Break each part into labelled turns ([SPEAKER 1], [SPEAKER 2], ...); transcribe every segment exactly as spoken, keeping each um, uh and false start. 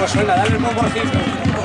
[SPEAKER 1] Pues venga, dale el bombo al centro.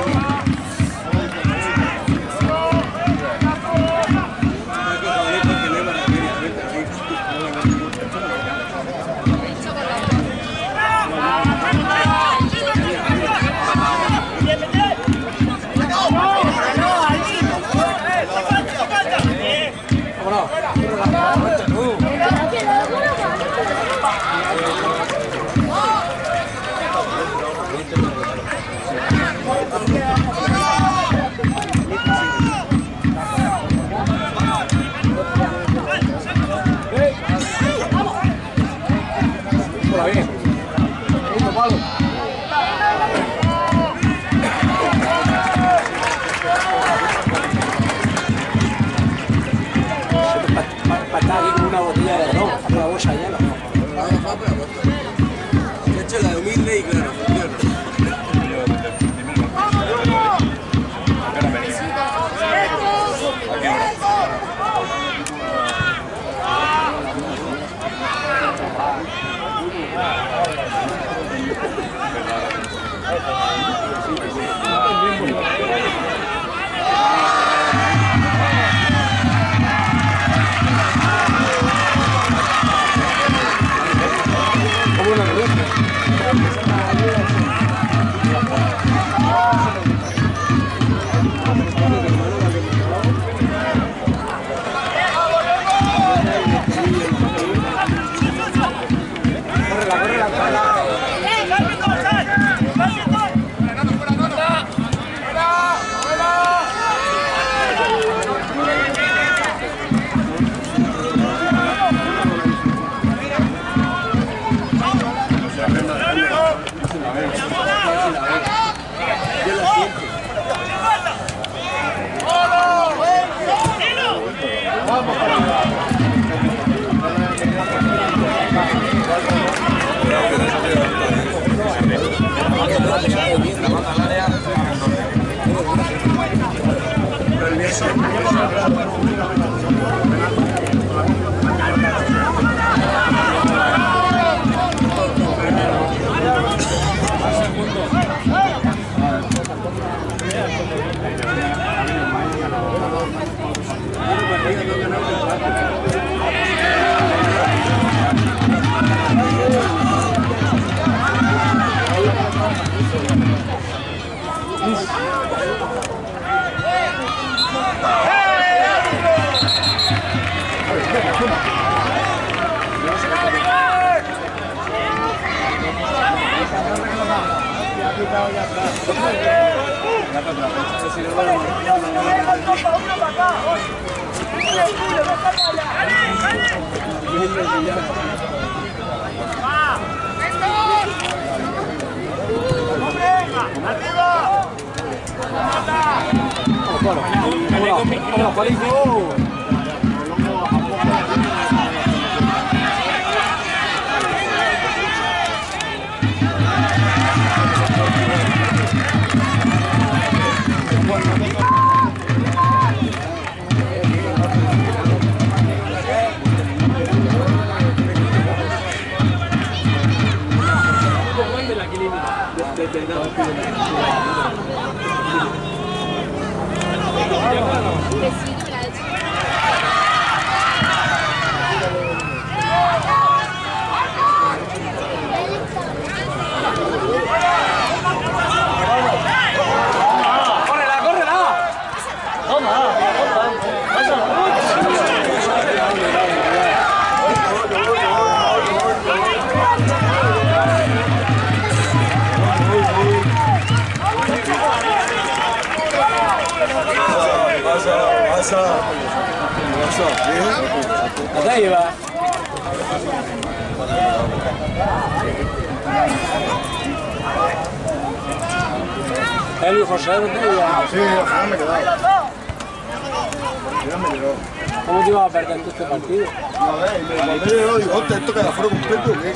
[SPEAKER 2] Acá iba. El José, ¿dónde iba?
[SPEAKER 3] Sí, al final me quedaba. Al final me quedó.
[SPEAKER 2] ¿Cómo te ibas a perder tú este partido?
[SPEAKER 3] A ver, me cuando llegó digo, hostia, ¿esto queda fuera completo o qué?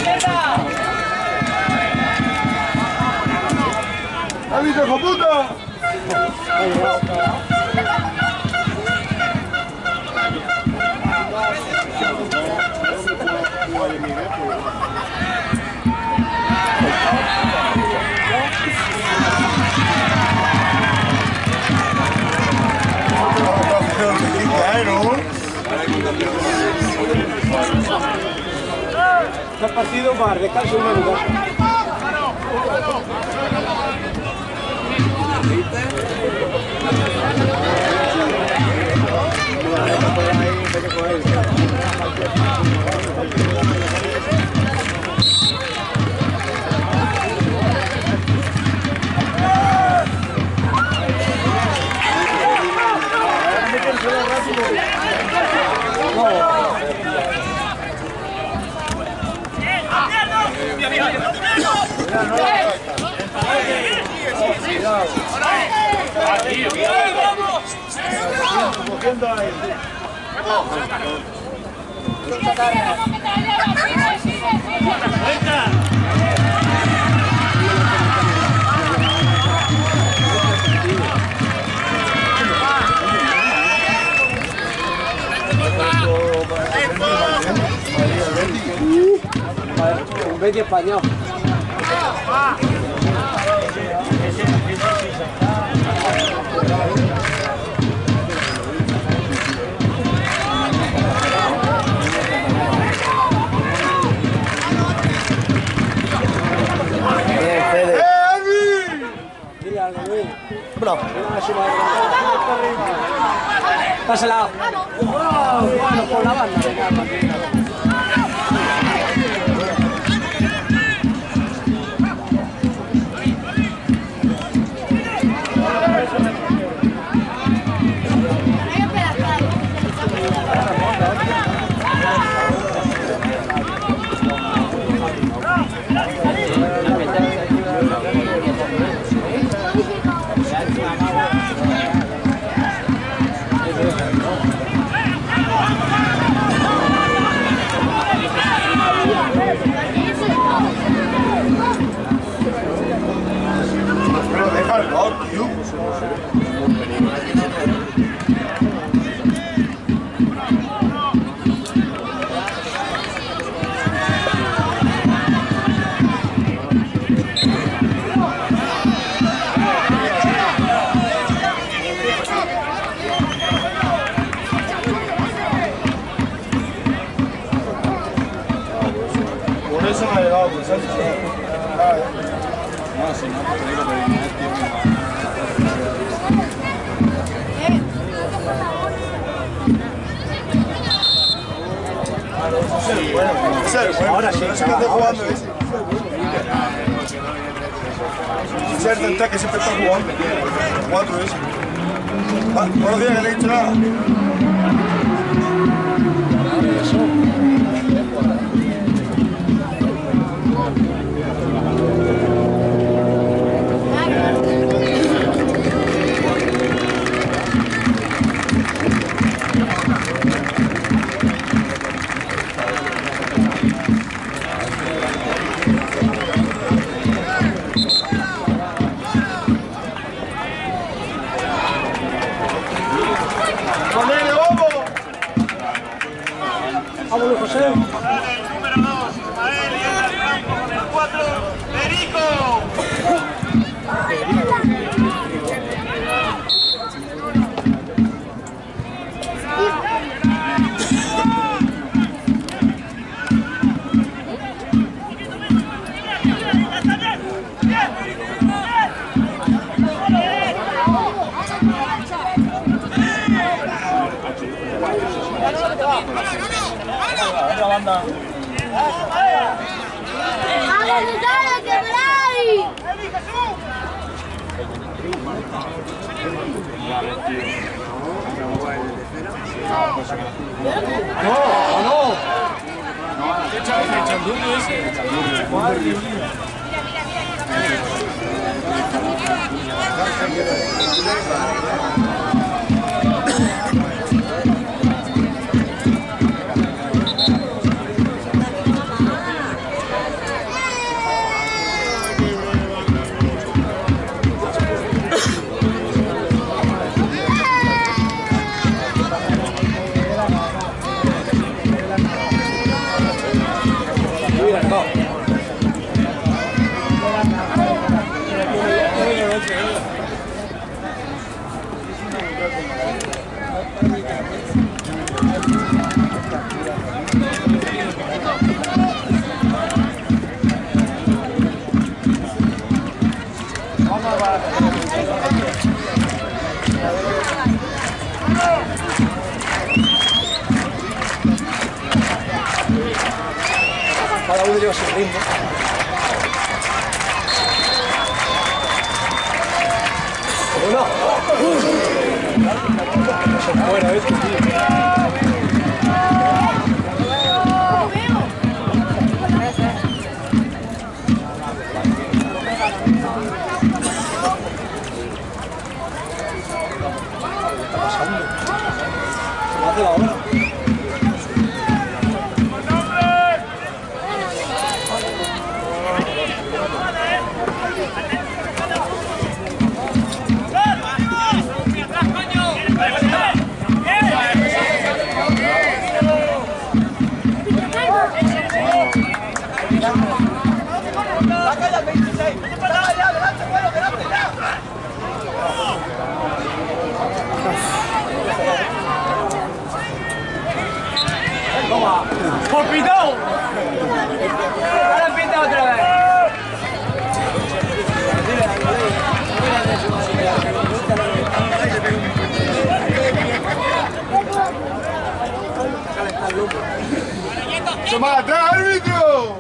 [SPEAKER 3] ¿Has visto, hijo puta?
[SPEAKER 2] Está el partido para descanso un minuto. Un Betis español. Pásala. Bueno, por la banda.
[SPEAKER 3] Por eso me ha llegado, pues ¿sabes?
[SPEAKER 2] No, si no, te digo, pero no es tiempo.
[SPEAKER 3] Bueno, bueno, ahora sí, es que está jugando ese. Cierto, está que siempre está jugando. Cuatro ese. Ah, buenos días, que le he dicho nada.
[SPEAKER 2] Vámonos, José.
[SPEAKER 1] Sale el número dos, Ismael, y entra al campo con el cuatro, Perico.
[SPEAKER 3] La banda.
[SPEAKER 4] ¡Vamos, dale, que Bray!
[SPEAKER 2] No, no. El chandullo ese. Madre mía. Mira, no. Cada uno lleva su ritmo. ¡Hola! Eso es fuera esto, tío. Hace la hora. ¡Por pitón! Ahora pita otra vez.
[SPEAKER 3] ¡Toma atrás, árbitro!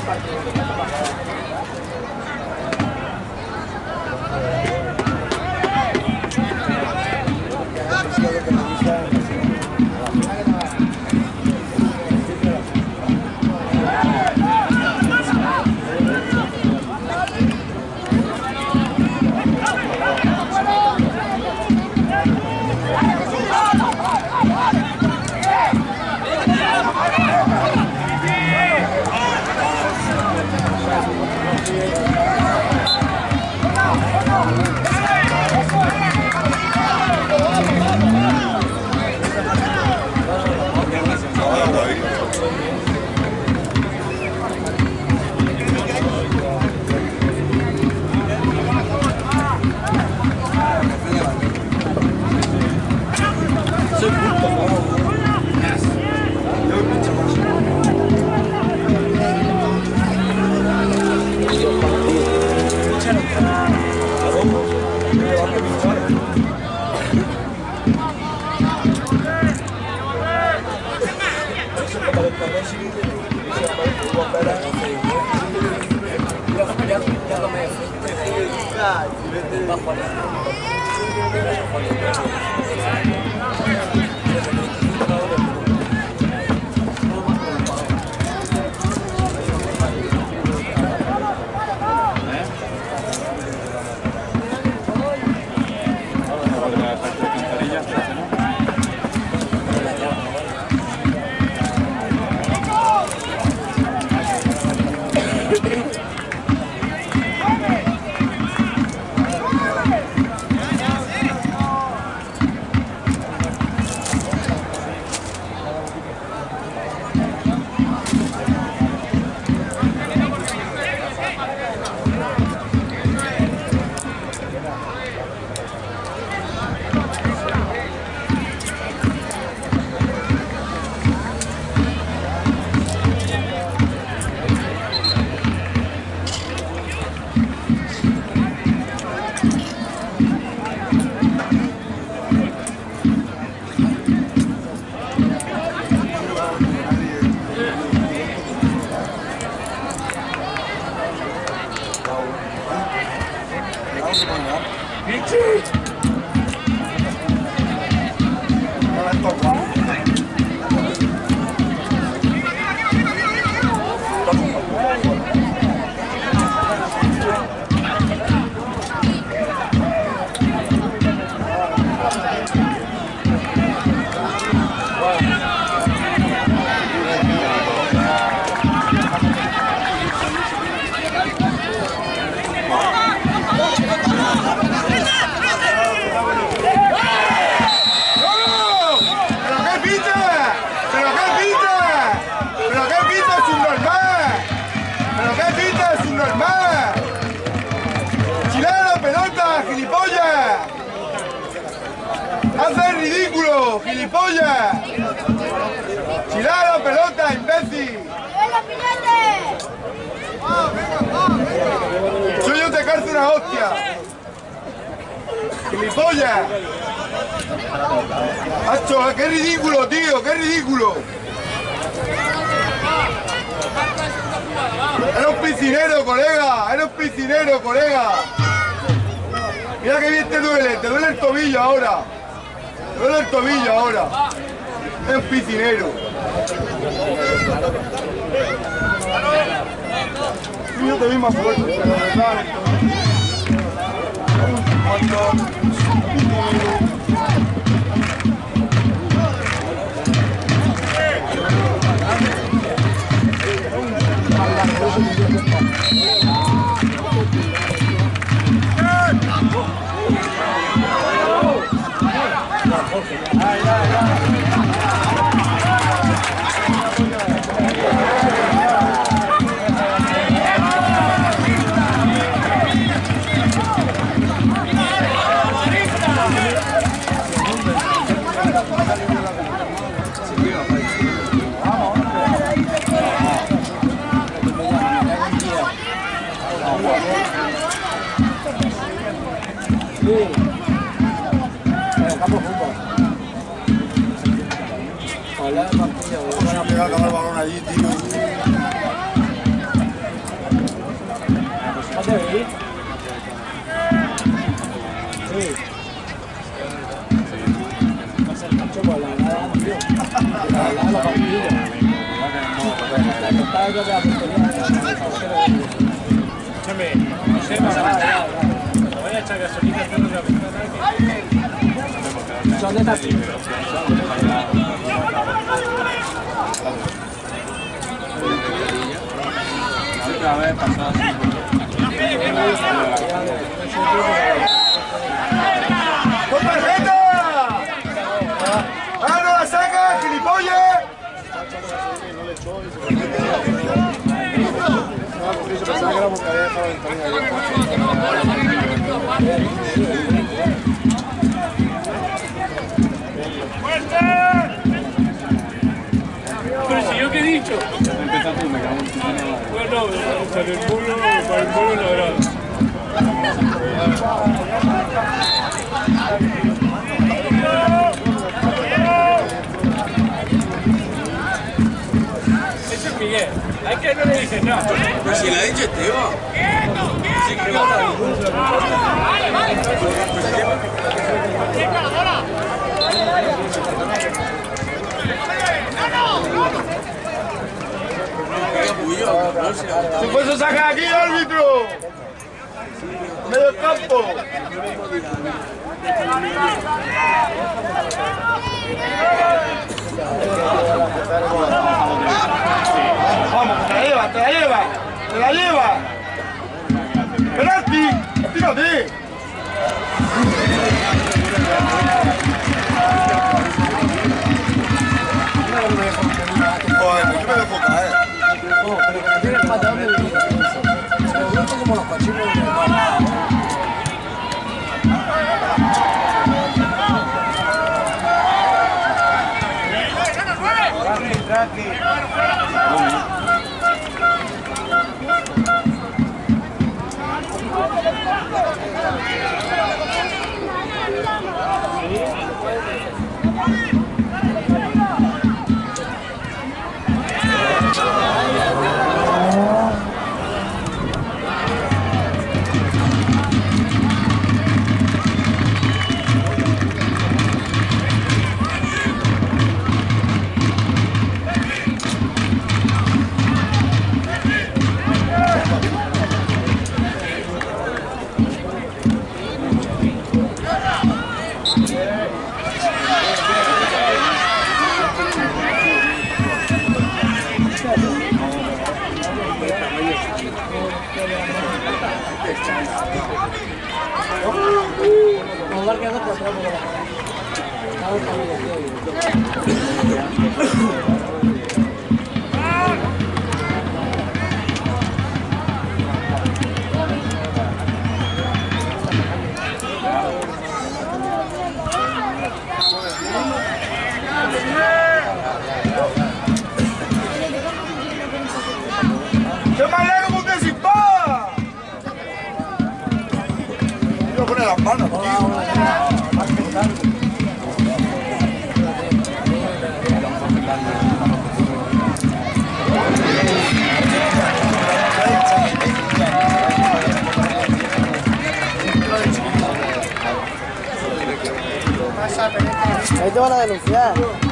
[SPEAKER 3] ¡Gilipollas! ¡Chilá la pelota, imbécil! ¡Soy yo te calzo una hostia! ¡Gilipollas! ¡Hacho, qué ridículo, tío! ¡Qué ridículo! ¡Era un piscinero, colega! ¡Era un piscinero, colega! Mira que bien te duele, te duele el tobillo ahora. Te duele el tobillo ahora. Es un piscinero. Yo te vi más fuerte, pero de verdad. Ay, ay, ay. Van a pegar el balón allí, tío.
[SPEAKER 2] Escúchame, Josema, no voy a echar gasolina haciendo la ventana. ¿Dónde estás?
[SPEAKER 5] Otra vez pasó así.
[SPEAKER 3] ¡Con tarjeta! ¡Ah, no la saca, gilipollas!
[SPEAKER 2] Pero si yo qué he dicho. Bueno, para el pueblo, para el pueblo lo agrada. Ese es Miguel. Hay que no le dice nada.
[SPEAKER 5] Pero si le ha dicho Esteban. Sí, que va a
[SPEAKER 3] ¡Se puede sacar aquí, árbitro! ¡Medio campo! ¡Vamos, te la lleva, te la lleva! ¡Te la lleva! ¡Penalti! ¡Tírate! Joder, ¿por qué me dejo caer?
[SPEAKER 6] No, pero que tienes patadón de billete. Se me gusta como los cochinos de mi hermano.
[SPEAKER 3] ¡Qué más largo que usted sin paz! Quiero poner las manos, tío.
[SPEAKER 6] Ahí te van a denunciar.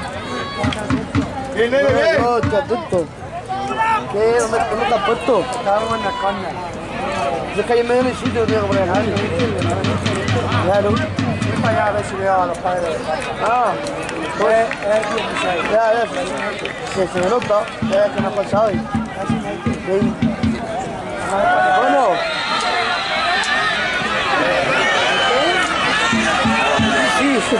[SPEAKER 3] ¿Qué, nene, qué?
[SPEAKER 6] No, qué tonto. ¿Qué? ¿Dónde, dónde te has puesto? Estábamos en la corna. Es que ahí en medio de mi sitio, tío, que poner a nadie. Claro. Voy para allá a ver si veo a los padres. Ah, pues es dieciséis. Ya, ya, se, se me nota. Ya, que me ha pasado hoy. Sí. Bueno. Sí, sí.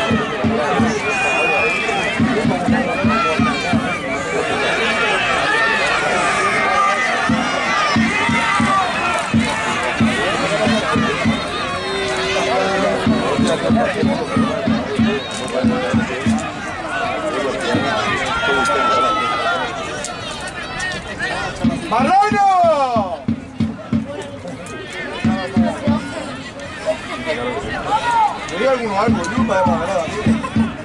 [SPEAKER 3] ¡Marrano! ¿Quería alguno algo? Yo para la grada, tío.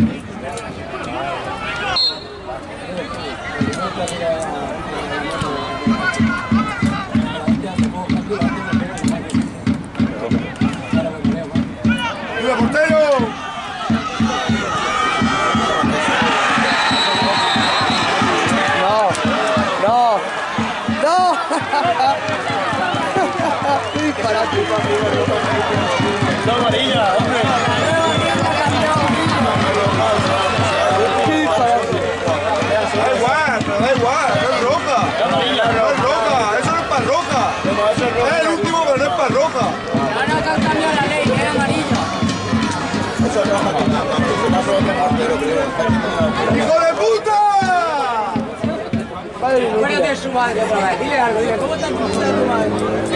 [SPEAKER 3] ¡Mira, portero!
[SPEAKER 6] No, no. ¡No! ¡Qué disparate!
[SPEAKER 2] ¡No, amarilla, hombre!
[SPEAKER 6] ¡Qué disparate!
[SPEAKER 3] Da igual, pero da igual, no es roja. No es roja, eso no es para roja. Es el último, pero no es para roja.
[SPEAKER 7] Ahora que han cambiado la ley, que es amarilla.
[SPEAKER 3] ¡Hijo de puta!
[SPEAKER 6] Madre mía.
[SPEAKER 7] Acuérdate de su madre otra vez. Dile algo, dile, ¿cómo te has puesto de tu madre?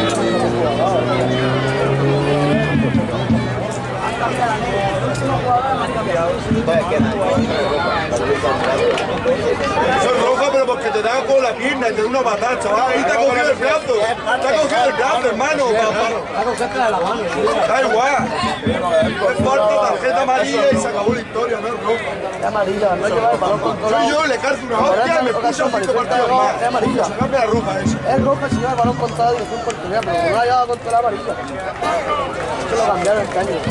[SPEAKER 3] Eso es roja, pero porque te da con la pierna y te da una patada, chaval. Ahí te ha cogido el brazo. Te ha cogido el brazo, hermano.
[SPEAKER 7] La cogiste de la mano.
[SPEAKER 3] Da igual. Es falta, tarjeta amarilla y se acabó la historia, no es roja.
[SPEAKER 6] Es amarilla, no lleva el balón controlado.
[SPEAKER 3] Soy yo, le cargo una hostia y me puse a cinco partidos más.
[SPEAKER 6] Es amarilla.
[SPEAKER 3] Se cambia la roja eso.
[SPEAKER 6] Es roja si lleva el balón controlado y es un portugués, pero no la lleva contra la amarilla. Eso lo cambiaron este año.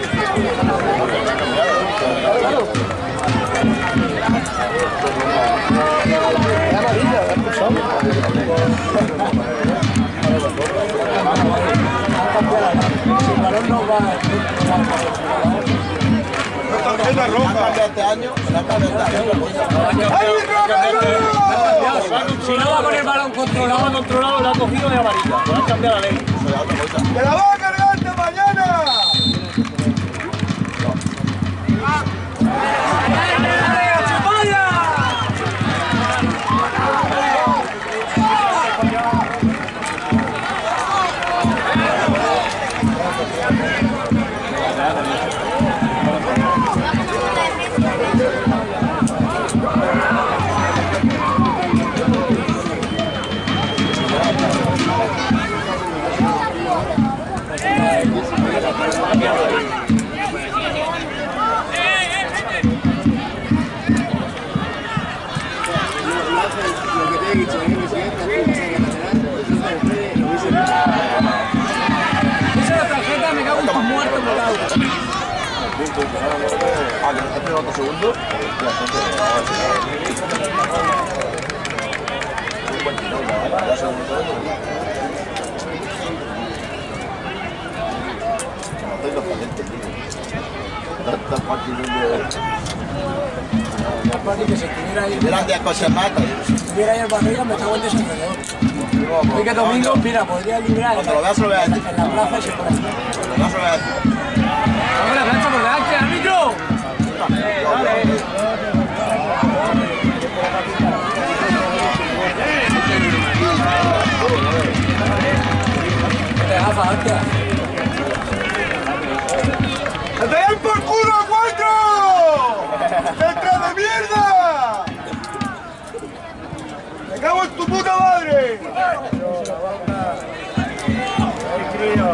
[SPEAKER 6] Claro, claro. Es amarilla, la expulsado.
[SPEAKER 7] El balón no va.
[SPEAKER 3] No tarjeta roja.
[SPEAKER 5] Este año, la cambiado este año.
[SPEAKER 7] Si no va con el balón controlado.
[SPEAKER 2] No ha controlado, lo ha cogido de amarilla. Lo ha cambiado la ley.
[SPEAKER 3] ¡Te la vas a cargar esta mañana!
[SPEAKER 7] Esa la tarjeta me cago en tus muertos, me cago.
[SPEAKER 5] Ah, que no te otro segundo.
[SPEAKER 7] Que si estuviera ahí,
[SPEAKER 5] Delante de coches mata.
[SPEAKER 7] si estuviera ahí el barriga, me cago en desacelerador. Hoy que domingo, mira, podría librar
[SPEAKER 5] Cuando lo veas, lo veas.
[SPEAKER 7] en la plaza y se pone.
[SPEAKER 5] No se ve así.
[SPEAKER 7] ¡Hombre, plancha por delante, árbitro! ¡Te gafa, hostia!
[SPEAKER 3] ¡Que te den por culo a cuatro! ¡Centro de mierda! ¡Me cago en tu puta madre! El crío.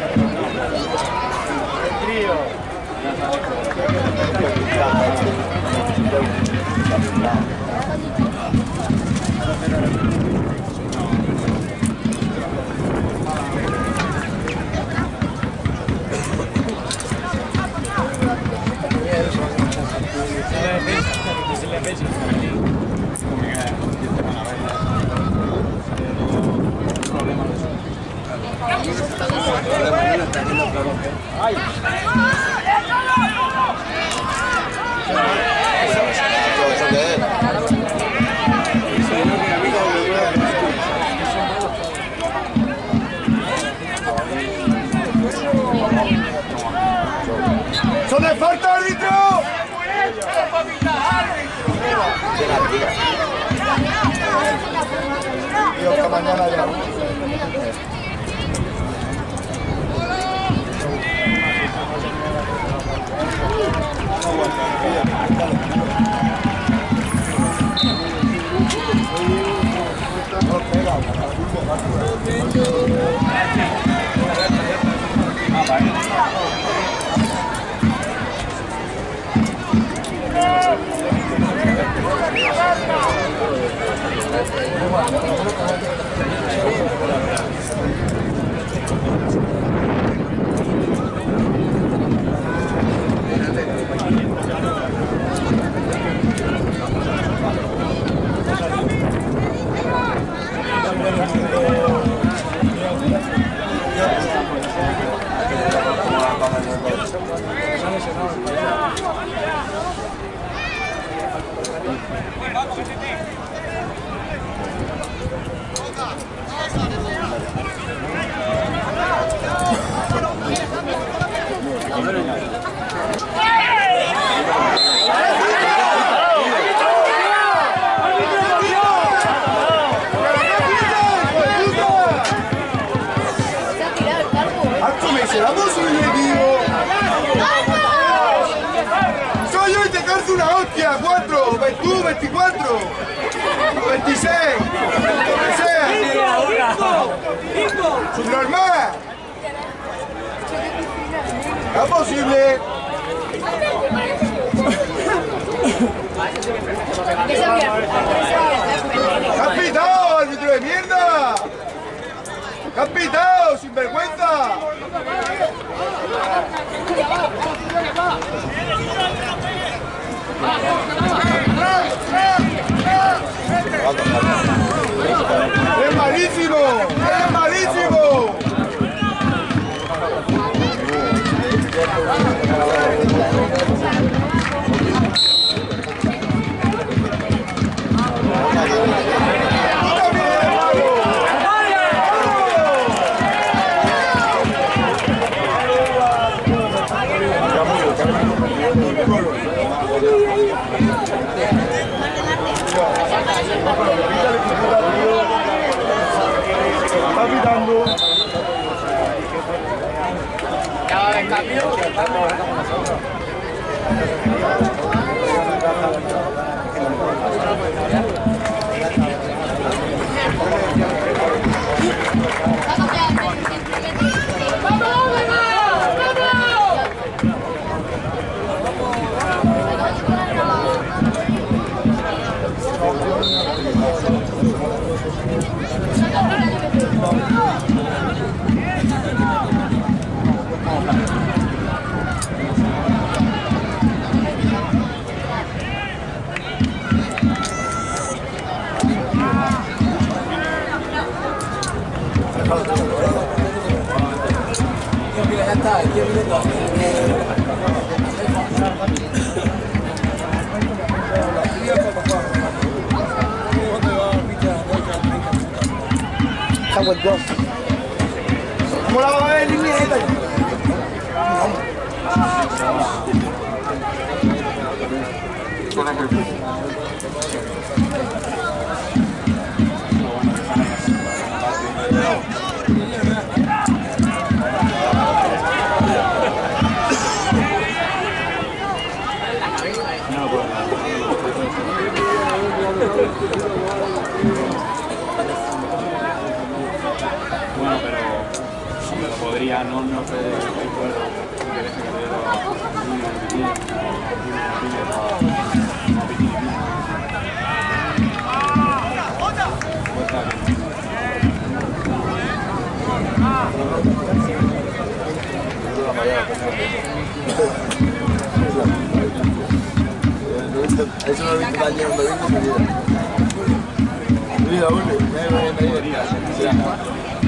[SPEAKER 3] El crío.
[SPEAKER 5] ¿Eso qué es?
[SPEAKER 3] ¡Son de falta, árbitro! Tío, esta mañana ya. veinticuatro, veintiséis, lo que sea. Normal. Es posible. ¡Te has pitado, árbitro de mierda! ¡Te has pitado, sinvergüenza! ¡Es malísimo! ¡Es malísimo! Está pitando.
[SPEAKER 7] Ya va a haber cambio. Ya está, aquí viendo.
[SPEAKER 6] Estamos dos. ¿Cómo la va a ver, niña?
[SPEAKER 2] Bueno, pero, pero podría, no, no sé, recuerdo que deje que
[SPEAKER 5] eso no lo he visto tan lleno, lo he visto en mi vida. Mira, Uli, mira, mira, mira.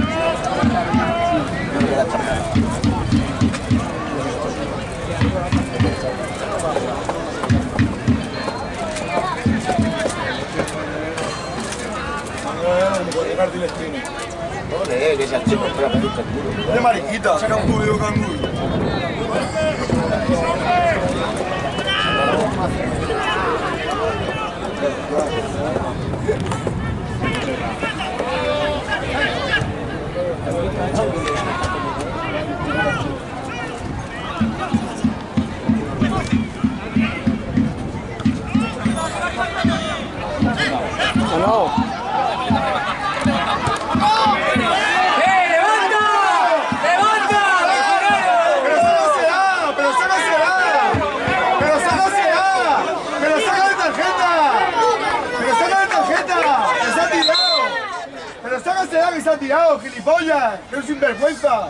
[SPEAKER 5] Joder, que seas chico, espera, que está el culo.
[SPEAKER 3] De mariquita, saca un tubo canguro.
[SPEAKER 6] No.
[SPEAKER 3] Sácasela que se ha tirado, gilipollas, que es sinvergüenza.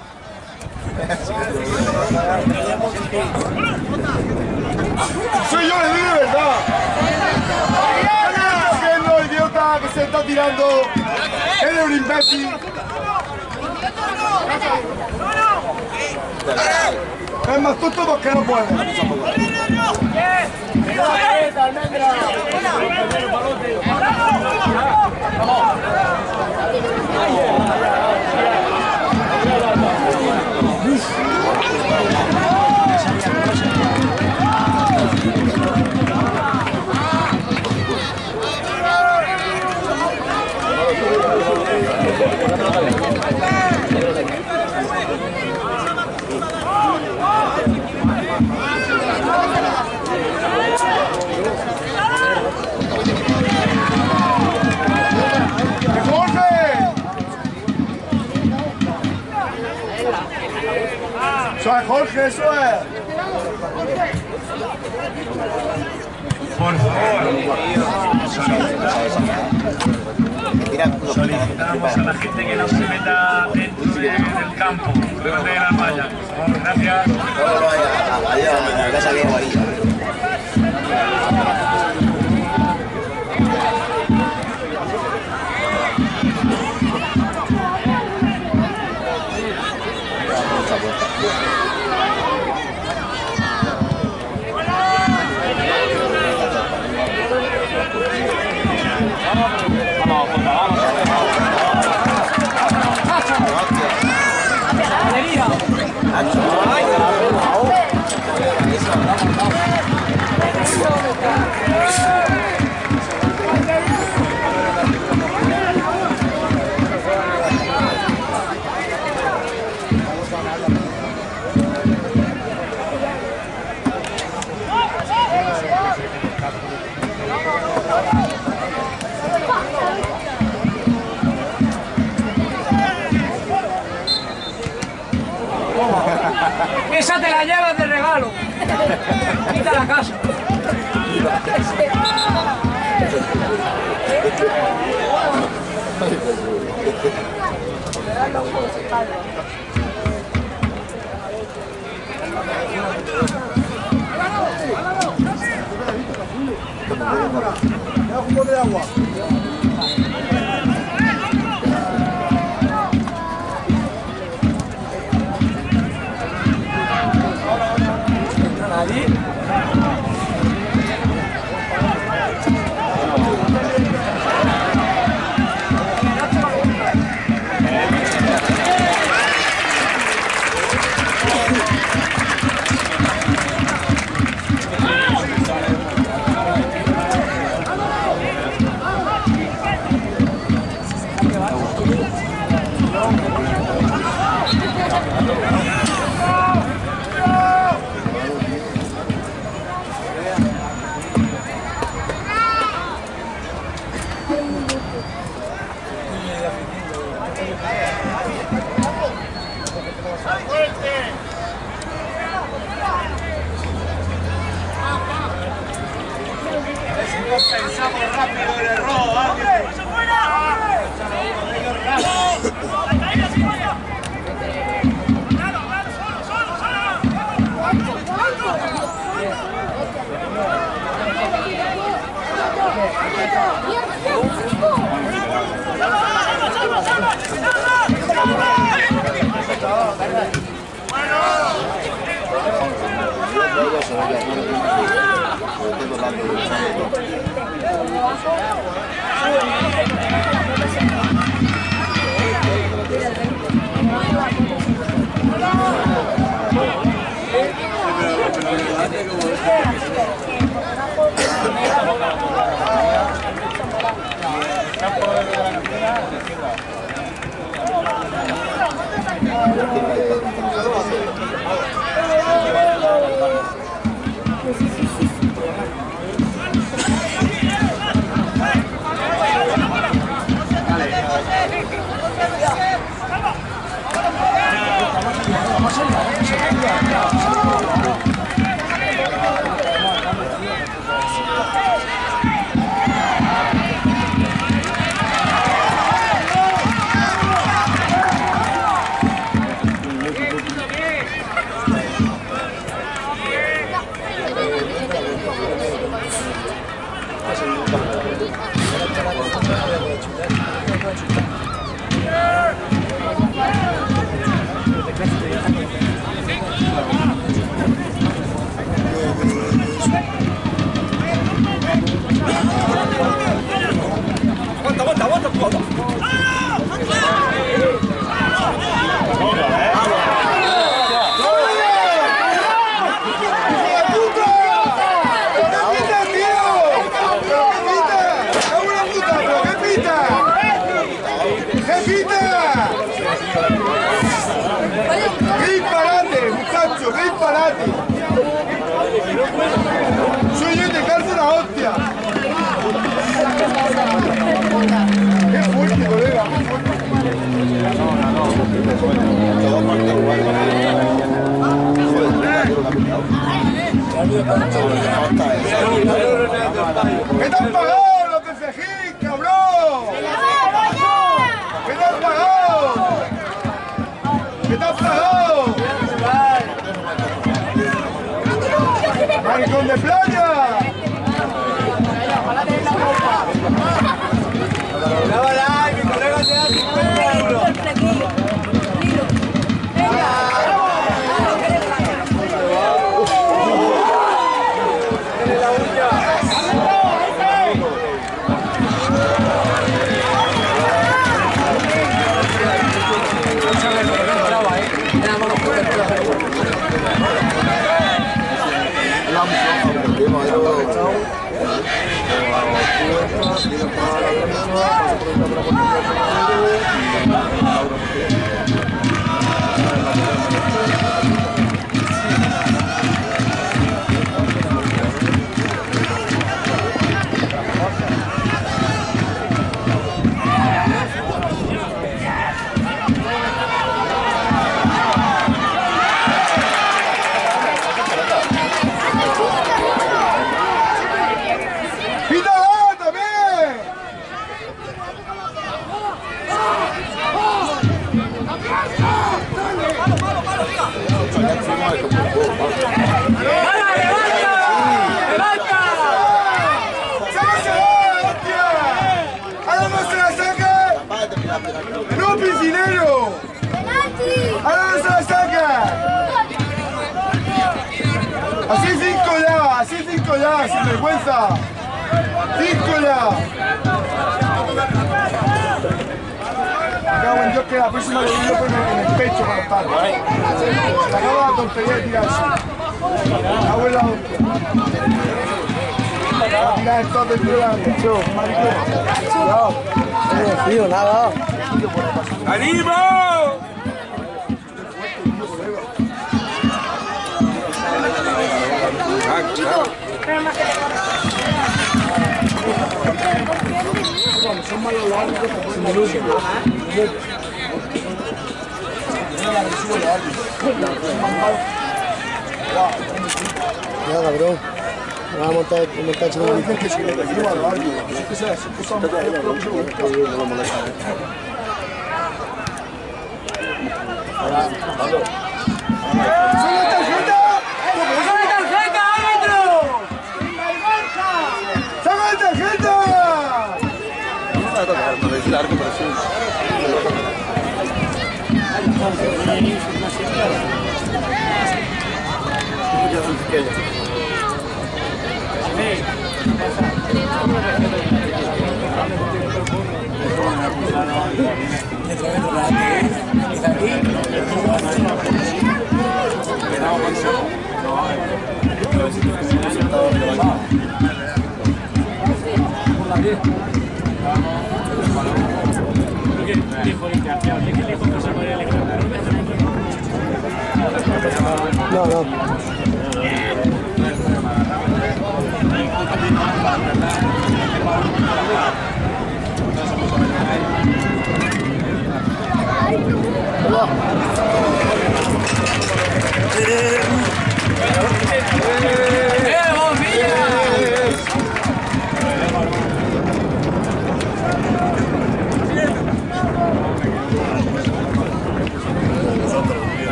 [SPEAKER 3] Soy yo, le digo de verdad. ¿Qué estás haciendo, idiota, que se está tirando? Eres un imbécil. Es más tonto porque no puede. Eso es, Jorge, eso es.
[SPEAKER 1] Por favor, solicitamos a la gente que no se meta dentro de, del campo, delante de las vallas. Gracias.
[SPEAKER 2] Vamos, Jota, vamos.
[SPEAKER 7] Esa te la llevas de regalo. Quita la casa.
[SPEAKER 6] un poco de agua.
[SPEAKER 1] Pensamos rápido en el robo, ¿eh?
[SPEAKER 3] Soy yo y te calzo la hostia. Qué fuerte, colega.
[SPEAKER 2] No, no, no.
[SPEAKER 3] ¡No, piscinero! ¡Ahora no se la saca! Así cinco ya, así cinco ya, sin vergüenza. Cinco ya. Me cago en Dios que la próxima lo digo en el pecho para estar. Se acaba la tontería de tirarse. Me cago en la hostia. Tirar esto dentro de la yo, maricón. Cuidado.
[SPEAKER 6] No me fío, nada.
[SPEAKER 5] ¡Animo!
[SPEAKER 6] Son malos largos, se me luce. Ya, cabrón. Me va a montar el montaje.
[SPEAKER 3] No dicen que si le lleva largo. Es que se hace cosas muy ¡Solo tarjeta! ¡Solo tarjeta, árbitro! ¡Solo tarjeta!
[SPEAKER 6] No, no.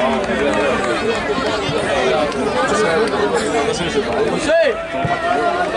[SPEAKER 7] ¡Sí!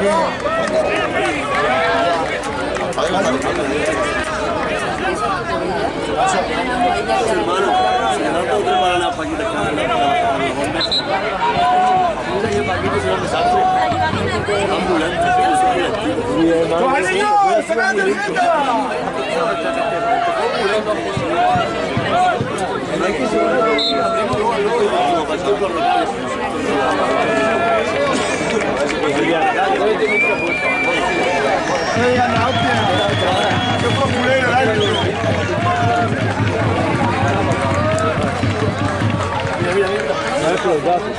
[SPEAKER 5] Hermano, si no te preparan las paquitas que van a trabajar los hombres. Mira que paquito se va a desastre. Ambulante,
[SPEAKER 3] ¡Juanito! ¡Saca la tarjeta! No digan nada, hostia. ¡Qué populero el árbitro! Mira, mira, mira. A ver, los datos.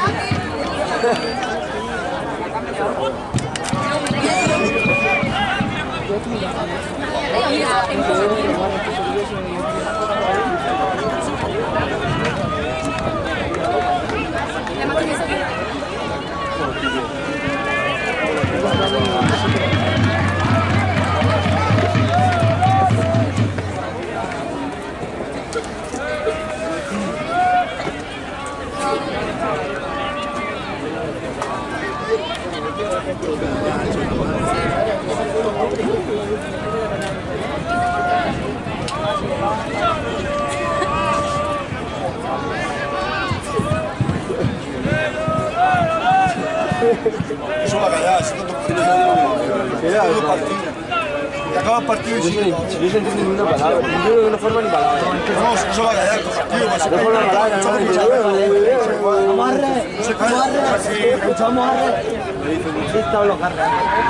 [SPEAKER 3] Eso va a callar, eso no te partido. Y acaba el partido y sigue.
[SPEAKER 6] Yo no entiendo ninguna palabra. Yo creo que no forma ni palabra.
[SPEAKER 3] No, eso va a callar el partido.
[SPEAKER 6] No forma palabra, no amarre, amarre, escuchamos amarre. Sí, están los carros.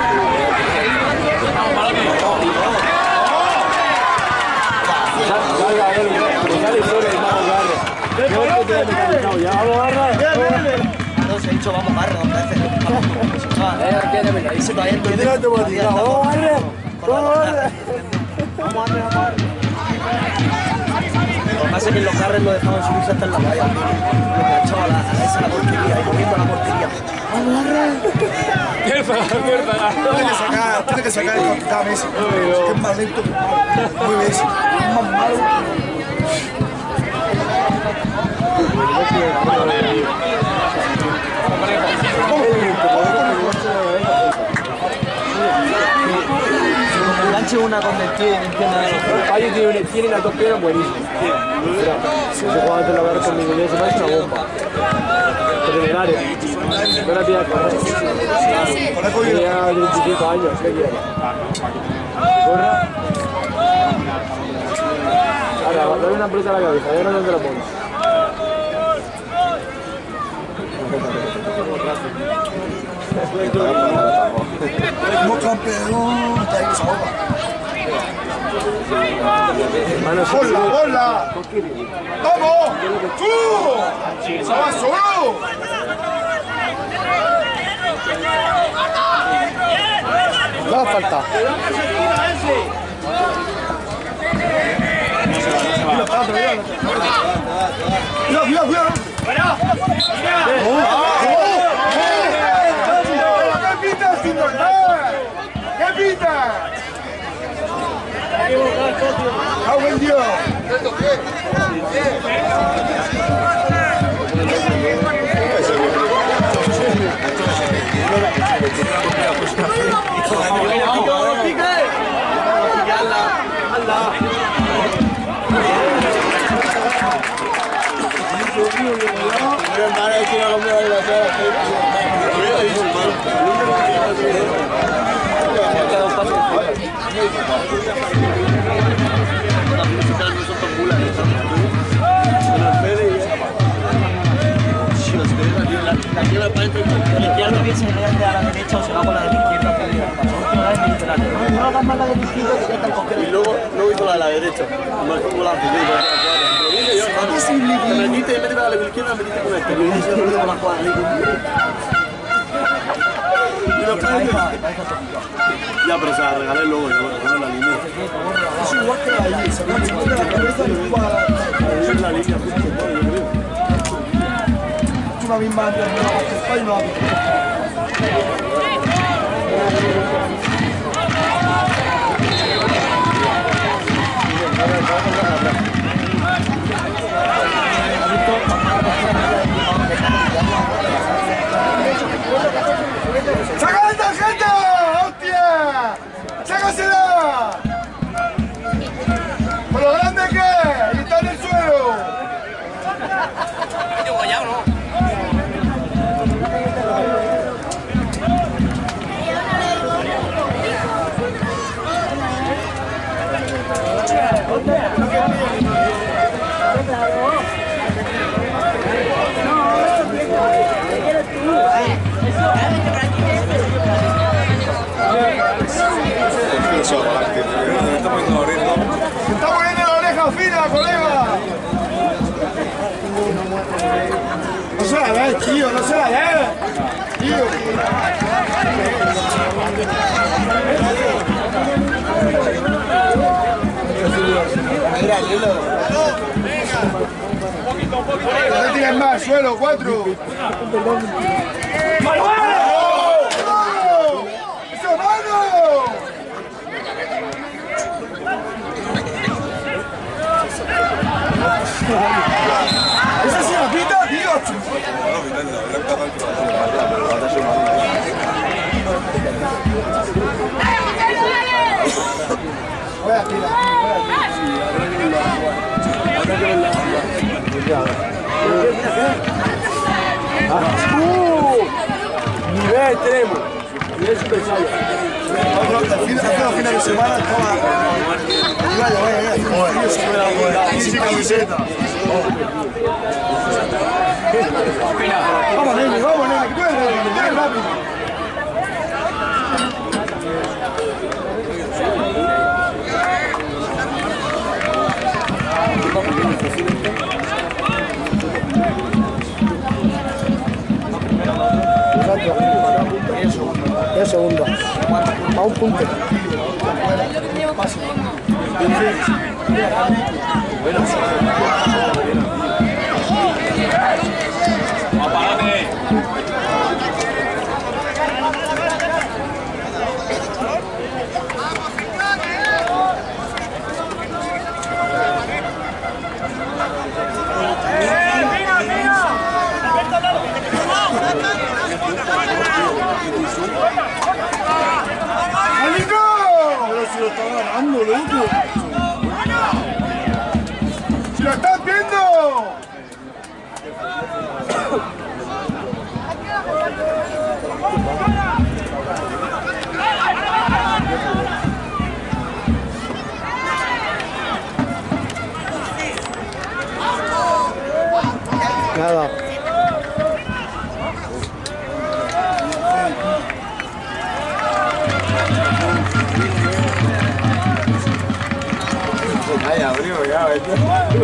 [SPEAKER 8] No se ha dicho vamos barra dos veces. Ahí se va a ir.
[SPEAKER 6] Vamos barre, vamos barre. Vamos barre, vamos barre.
[SPEAKER 8] Lo que pasa es que los carros lo dejaban subirse hasta en la valla. Lo que ha echado a la, a esa la portería, y moviendo la portería. ¡Vamos barre!
[SPEAKER 3] Tiene que sacar, tiene que sacar el capitán Messi. Que es más lento que muy Messi. Es más malo.
[SPEAKER 8] Enganche una con el tío y no entiende nada.
[SPEAKER 6] Calle tiene, tiene las dos piernas buenísimas. Si se juega antes la barra conmigo, ya se parece una bomba. Pero en el área. No la pilla correr. Tenía treinta y cinco años, ¿qué quiere? Corra. Ahora, dale una pelota a la cabeza, ya no dónde la pones.
[SPEAKER 3] Como campeón, está ahí, se ahoga. ¡Bola, bola! ¡Vamos! ¡Tú! ¡Se va solo!
[SPEAKER 6] No va a faltar.
[SPEAKER 3] ¡Cuidado, cuidado, cuidado! ¿Qué pitas sin normal? ¿Qué pitas? ¡Ah, buen Dios!
[SPEAKER 8] Ya no piensa en a la derecha o se va con la de la izquierda. No hagas más la de la izquierda que ya está el coquero.
[SPEAKER 5] Y luego, luego hizo la de la derecha. No es como la anterior. Te metiste y metiste a la de la izquierda, metiste con este. Ya, pero se la regalé luego, yo, no la línea.
[SPEAKER 3] Es igual que la ahí, se va a echar de la cabeza y va a
[SPEAKER 5] la línea, justo, yo creo.
[SPEAKER 3] Es una misma enfermedad, que está y no hace. ¡Saca la tarjeta! Se está poniendo la oreja fina, colega. No se la ve, tío, no se la ve. Tío.
[SPEAKER 6] Mira, Lilo.
[SPEAKER 3] No tiren más, suelo, cuatro. ¡Mano! ¡Eso, mano! ¿Esa es una pita, tío? Voy a tirar.
[SPEAKER 6] Nivel tenemos. Nivel super saiyan.
[SPEAKER 3] Hace los fines de semana estaba... Vaya, vaya, vaya. Sin camiseta. Vamos, nene, vamos, nene. Que tú eres rápido, que tú eres rápido.
[SPEAKER 6] diez segundos. A un punto.
[SPEAKER 3] Pero si lo está ganando, loco. ¡Si lo estás viendo!
[SPEAKER 6] Nada.
[SPEAKER 3] Ay, abrió ya, ¿verdad?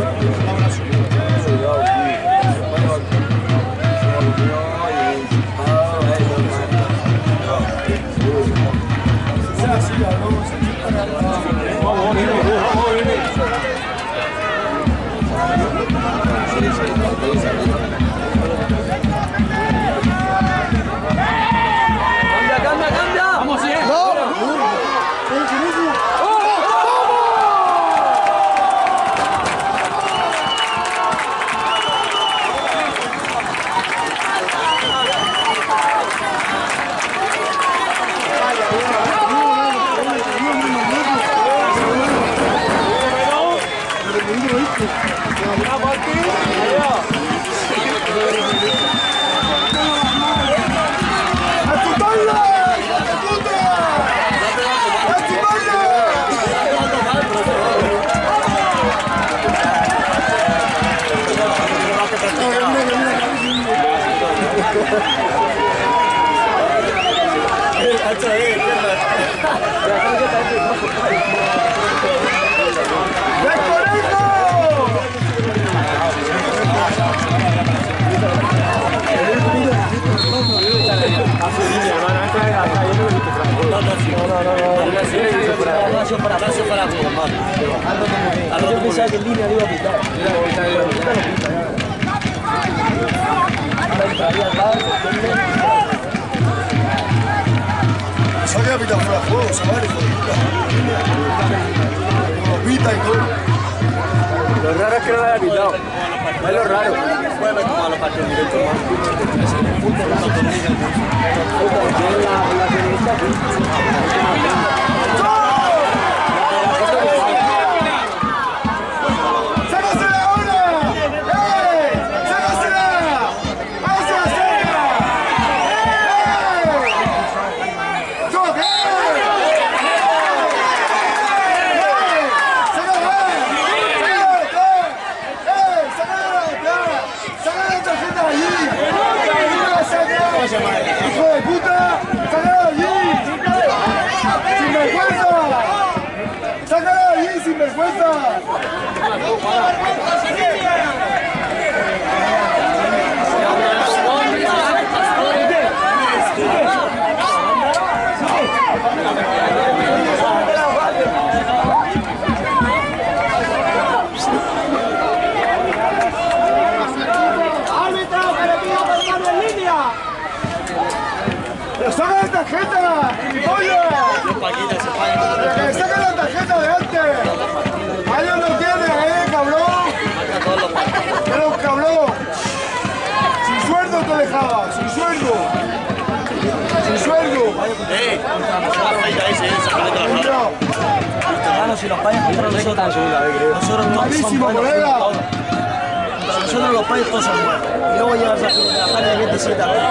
[SPEAKER 6] Cambia, cambia, cambia. Vamos, sí. No.
[SPEAKER 8] Para abrazo para mí, hermano. Yo pensaba que en línea le iba a pitar.
[SPEAKER 3] Eso que pita fuera de juego, se vale, hijo de puta. Como pita y todo.
[SPEAKER 6] Lo raro es que no lo haya pitado. Es lo raro.
[SPEAKER 8] Puede haber tomado los partidos directos más.
[SPEAKER 3] ¡Sácasela ahora! ¡Eh! ¡Sácasela! ¡Hágase la seca! ¡Eh! ¡Toque! ¡Hijo de puta! ¡Sácalo de allí! vergüenza! ¡Saca la tarjeta! ¡Gilipollas! ¡Que le saquen la tarjeta de antes! ¡Años no tiene, eh, cabrón! ¡Era un cabrón! ¡Sin sueldo te dejaba! ¡Sin sueldo! ¡Sin sueldo!
[SPEAKER 5] ¡Eh!
[SPEAKER 8] Hermano, si los payas contra nosotros, nosotros todos somos buenos. Nosotros los payas todos son buenos. Y luego llegas a la tarde de veintisiete años.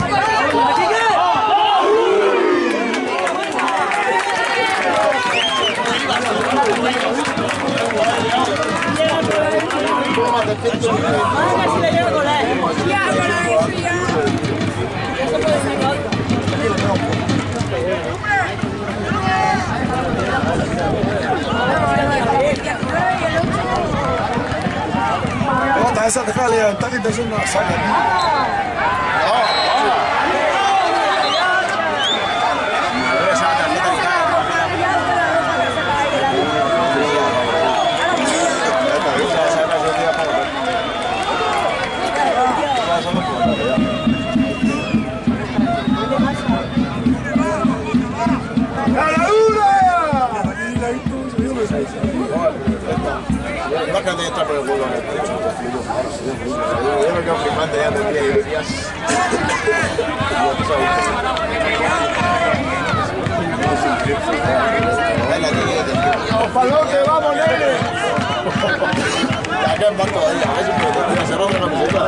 [SPEAKER 6] Bota esa, déjala levantar y entonces no la saca.
[SPEAKER 5] Bájate y entra por el huevo. Yo me quedo flipante ya de día y días.
[SPEAKER 3] ¡Ojalá que vamos, nene!
[SPEAKER 5] Acá en barco todavía, a ver si me cerró una camiseta.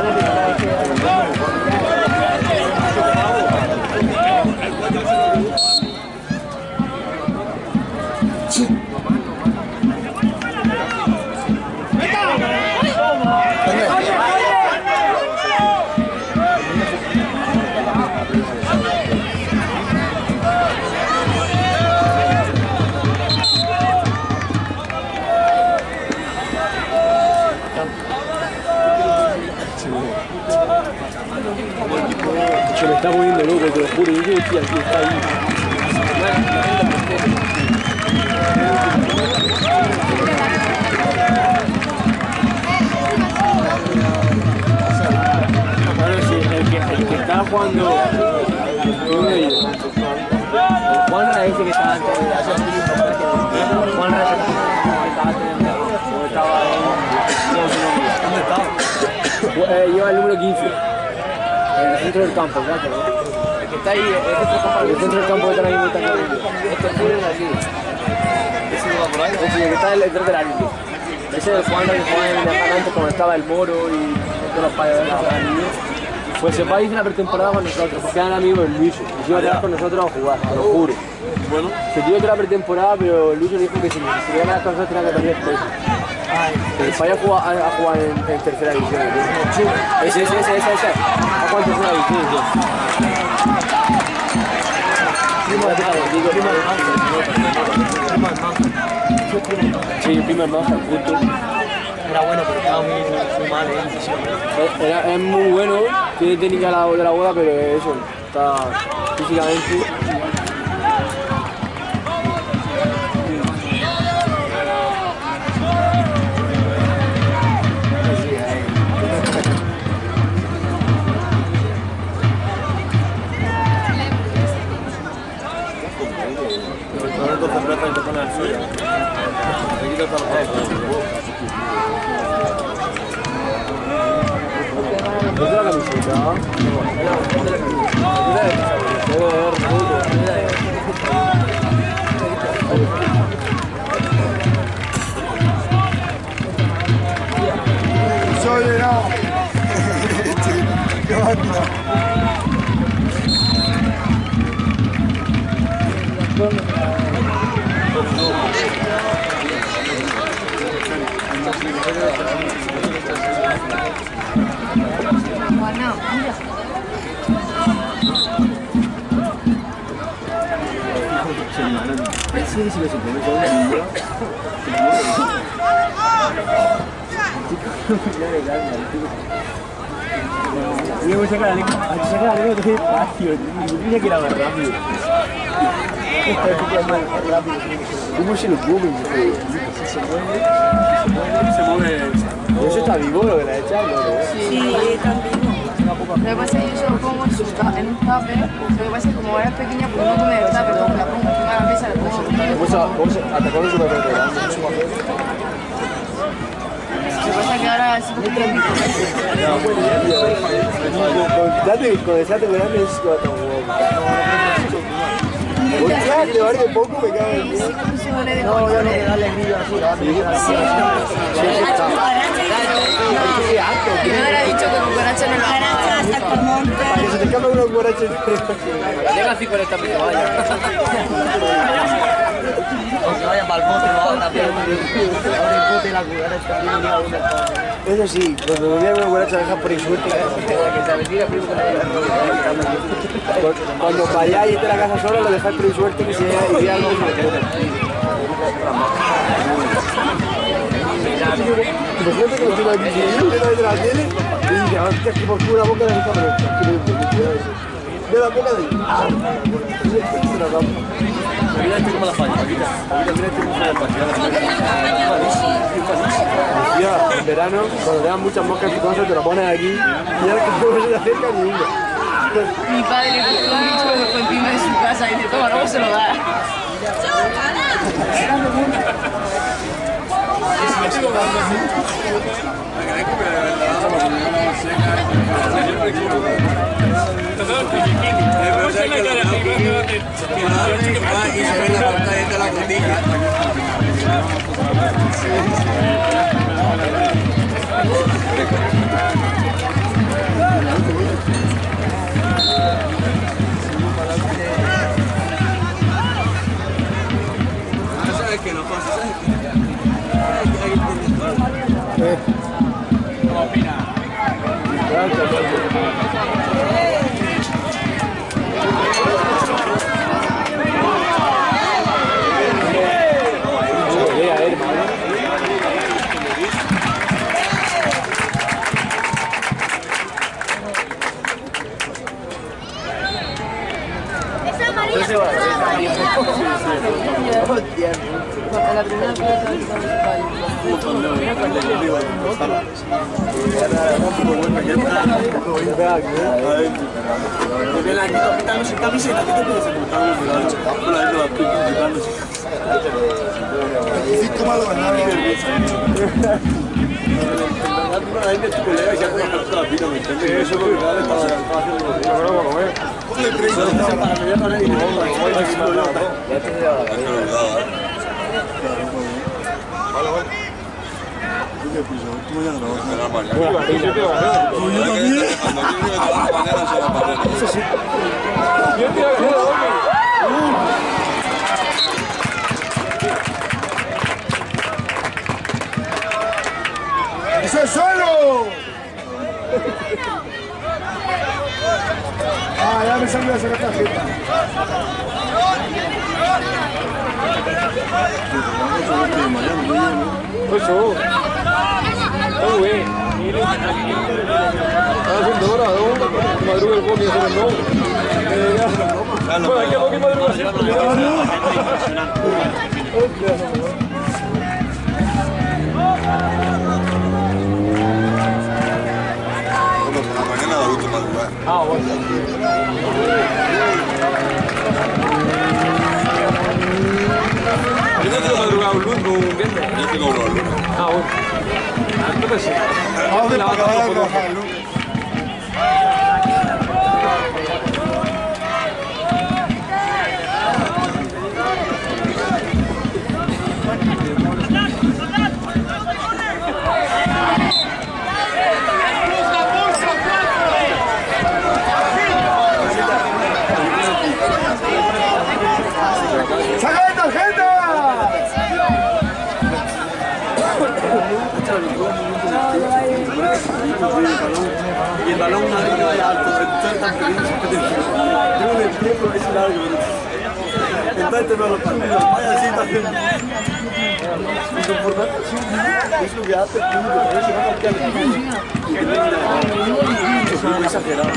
[SPEAKER 6] Se me está poniendo loco, te lo juro. Yo decía que está ahí. Bueno, sí, el que, el que estaba jugando. Juan era ese que estaba antes. Juan era ese que estaba antes. Estaba ¿dónde estaba? Eh, lleva el número quince. En el centro del campo, claro. El que está ahí, el, el centro del campo está ahí muy tarde. Este es el aquí. Ese que va por ahí. Ese que está detrás del árbitro. Ese es el Juan que jugaba en el antes cuando estaba el Moro y todos los padres de la niños. Pues se va a ir una pretemporada con nosotros, porque eran amigos del Luis. Y iba a quedar con nosotros a jugar, te lo juro. Bueno. Se dio que la pretemporada, pero Luis dijo que si se quería quedar con nosotros tenía que perder peso. El Falla a jugar, a jugar en, en tercera división. Ese, ese, ese, ese, ese. A jugar en tercera división. Primo de madre, digo, primo de madre. Sí, primo de madre, justo.
[SPEAKER 8] Era bueno, pero estaba muy, muy mal, ¿eh?
[SPEAKER 6] Era, es muy bueno, tiene técnica de la, de la boda, pero eso, está físicamente. ¿Es de la camiseta?
[SPEAKER 3] Soy llenado. ¿Qué onda?
[SPEAKER 5] Pensi si questo come sono un libro? Io voglio cercare a cercare la lingua dove partire, dice che era rapido. ¿Cómo se lo come? Se mueve, se mueve. ¿Eso está vivo lo que le ha echado?
[SPEAKER 9] Sí, está vivo. Lo que pasa es que yo se lo pongo en, su, en un tupper. Lo que pasa es que como era pequeña, pues no come el tupper, luego la pongo encima de la mesa, la pongo.
[SPEAKER 5] ¿Hasta cuándo se lo puede pegar?
[SPEAKER 9] Lo que pasa es que ahora sí que quiero pico.
[SPEAKER 5] Date, con esa te voy a dar el squat a un huevo. ¿Por qué? Te vale poco me cago en
[SPEAKER 9] Sí, como se duele de
[SPEAKER 5] no,
[SPEAKER 9] comer.
[SPEAKER 5] ya no me da alegría así. Sí,
[SPEAKER 9] Y me hubiera dicho que cucaracha no lo haga.
[SPEAKER 4] Hasta el monte.
[SPEAKER 5] para que se te escape una cucaracha.
[SPEAKER 8] Llega así con esta que se vaya. O se vaya para el bote, lo haga también. Ahora el bote y la cucaracha.
[SPEAKER 5] Eso sí, cuando me viene una cucaracha deja por insulto. Cuando vayáis y esté en la casa solo, lo dejáis por insuerte que se iría algo. Imagínate que lo tengo aquí, si yo estoy de la tele, y dice, hostia, que por culo la boca de mi cámara. De la boca de ahí.
[SPEAKER 8] Mira este como la falla, mira. Mira este como la falla.
[SPEAKER 5] Ya, en verano, cuando te dan muchas moscas y cosas, te lo pones aquí, y ahora que no se te acerca ni uno.
[SPEAKER 9] Mi padre cogió un bicho que fue encima de su casa y dice, toma, luego se lo da.
[SPEAKER 3] Y se ve la pantalla de la cotilla. ¿Sabes qué no pasa? ¿Sabes qué?
[SPEAKER 2] ¿Cómo opina?
[SPEAKER 4] Esa amarilla.
[SPEAKER 9] La primera cosa que
[SPEAKER 3] ¡Eso es solo! Ah, ya me salió a hacer la tarjeta.
[SPEAKER 5] Eso. Todo bien. Estaba haciendo hora, ¿no? Madruga el boque y hacer el no. Bueno, hay que boque y madruga siempre.
[SPEAKER 3] Mañana la última madrugar.
[SPEAKER 5] Ah, bueno. Yo no tengo madrugado un lunes o un viernes.
[SPEAKER 3] Yo tengo uno el lunes.
[SPEAKER 5] Ah, bueno. Entonces sí.
[SPEAKER 3] Vamos a acabar de trabajar el lunes. ¡Saca la tarjeta!
[SPEAKER 5] Y el balón una vez que vaya alto, el tan pequeño, tengo el tiempo ese lado que Entonces no lo partidos, vaya así también. Lo importante es lo que hace el público, por eso va a cambiar el público. Es muy exagerado.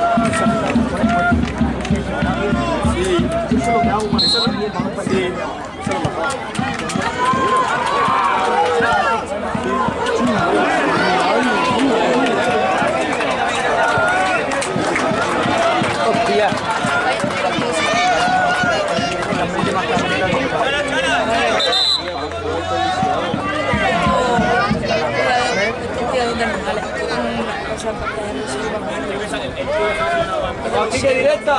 [SPEAKER 5] Sí, eso es lo que hago, man. Eso es lo que hago. Sí, eso es lo mejor.
[SPEAKER 6] Hostia.
[SPEAKER 5] ¡Pique directa!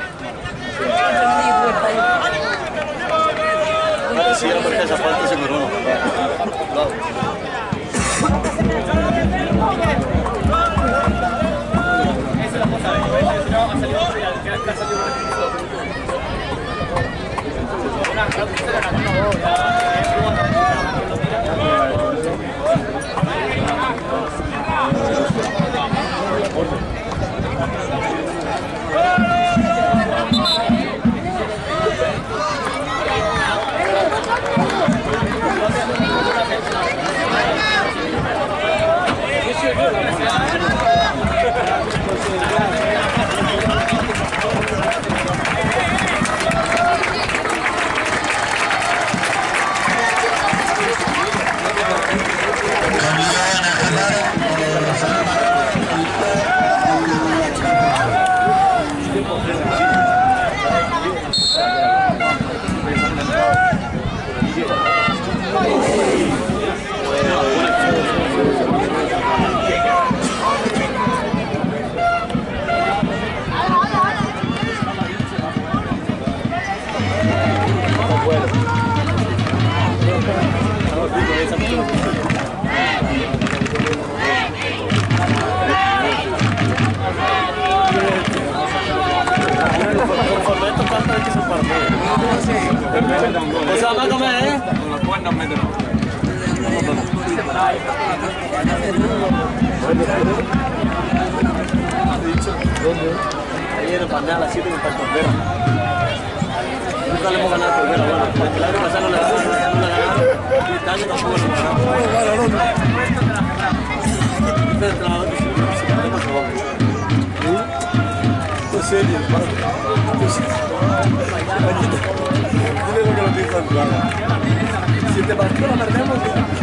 [SPEAKER 5] Sí, porque esa parte se corona. O sea, métame, ¿eh? Con las cuernas, méteme. Ayer en Panal, así como para Corbera. Nunca le hemos ganado a Corbera, bueno. El año pasado no le ganamos, no le ganamos. Y este año tampoco le hemos ganado. Este entrenador que se llama Sabón. En serio, hermano. Dile lo que nos dijo Andrada. Si te partió la perdemos.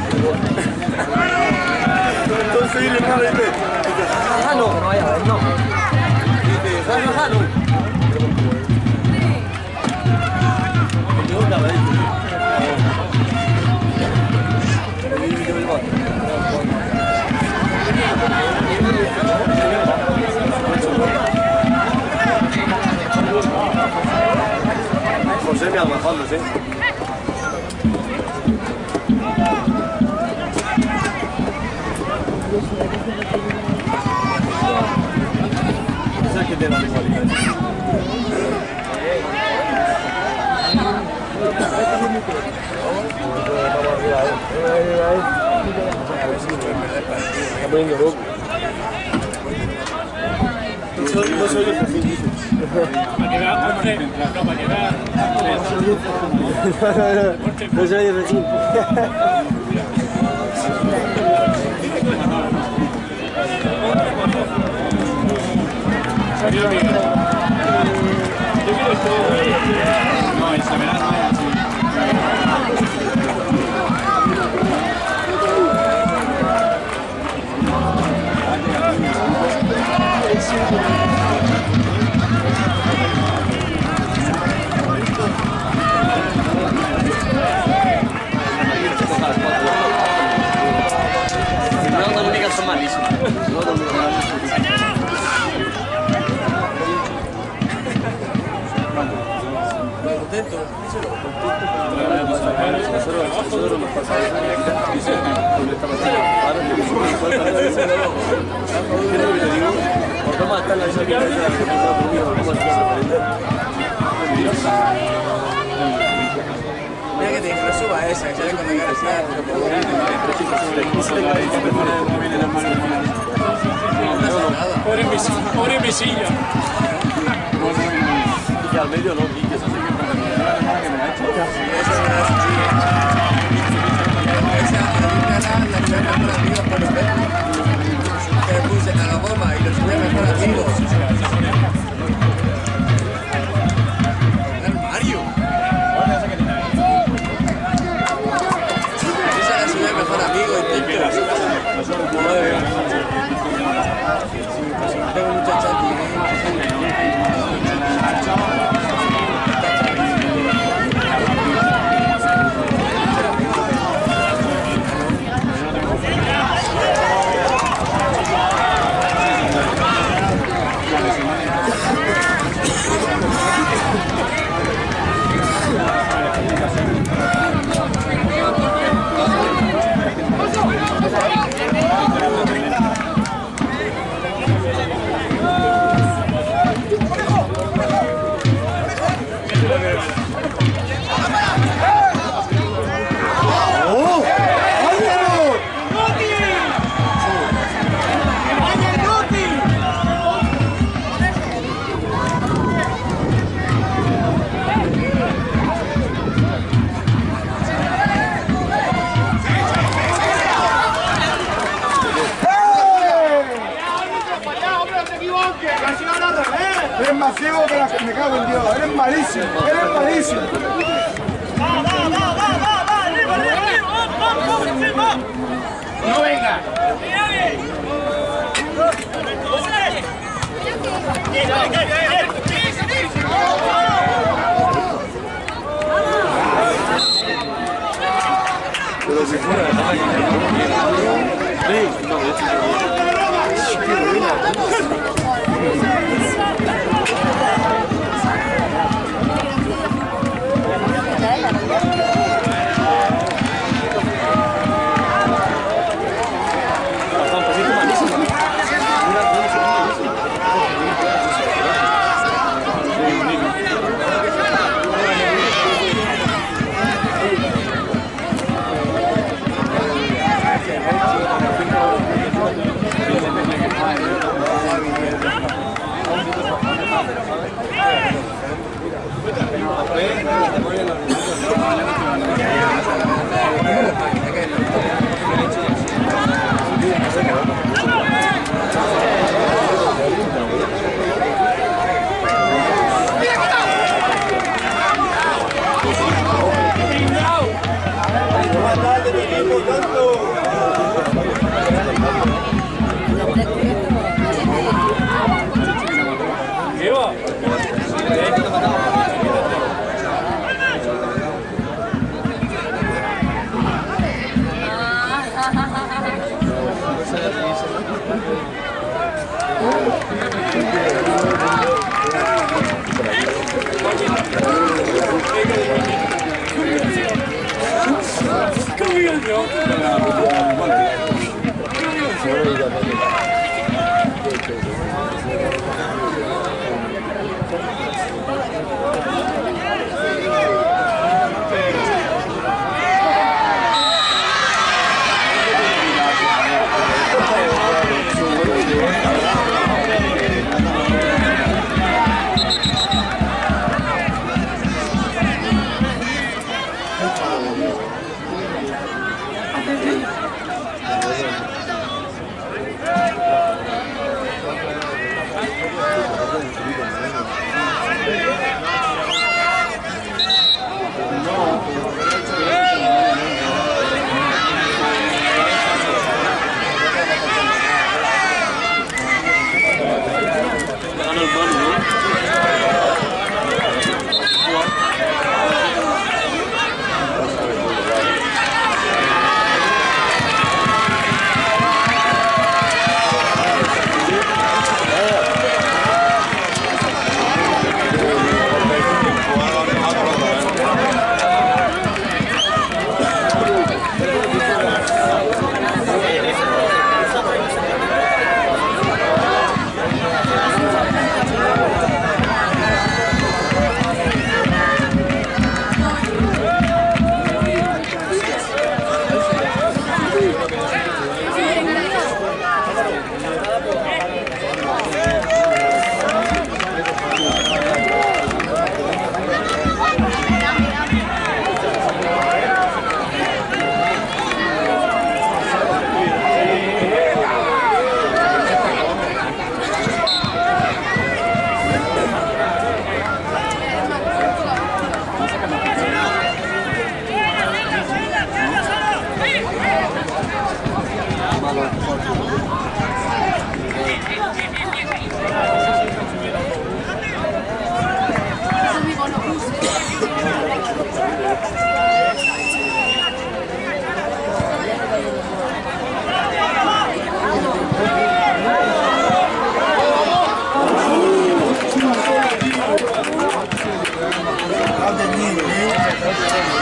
[SPEAKER 5] Entonces, hermano, dice, ah, no, no vaya a ver, no. Dice, ah, no, ah, no. Yo una vez. José me almajando, ¿sí? ¿Sabes qué te da igual? No soy el perfil.
[SPEAKER 2] Para llegar, hombre, no, para llegar.
[SPEAKER 5] No soy el perfil.
[SPEAKER 2] Yo quiero esto. No, en Severano es así.
[SPEAKER 5] No, Dominicas son malísimos. No, Dominicas contento.
[SPEAKER 7] Mira que te dijo, suba esa, que ya le cuando quieras estar.
[SPEAKER 2] Pobre mesilla.
[SPEAKER 5] Y al medio no, y que eso se
[SPEAKER 3] Eres más ciego que la que me cago en Dios. Eres malísimo, eres malísimo.
[SPEAKER 1] ¡Va, va, va, va, va, va! ¡Arriba, arriba, arriba! ¡Vamos, vamos, encima!
[SPEAKER 2] ¡No venga!
[SPEAKER 5] Pero si fuera de nada, sí, no, de hecho,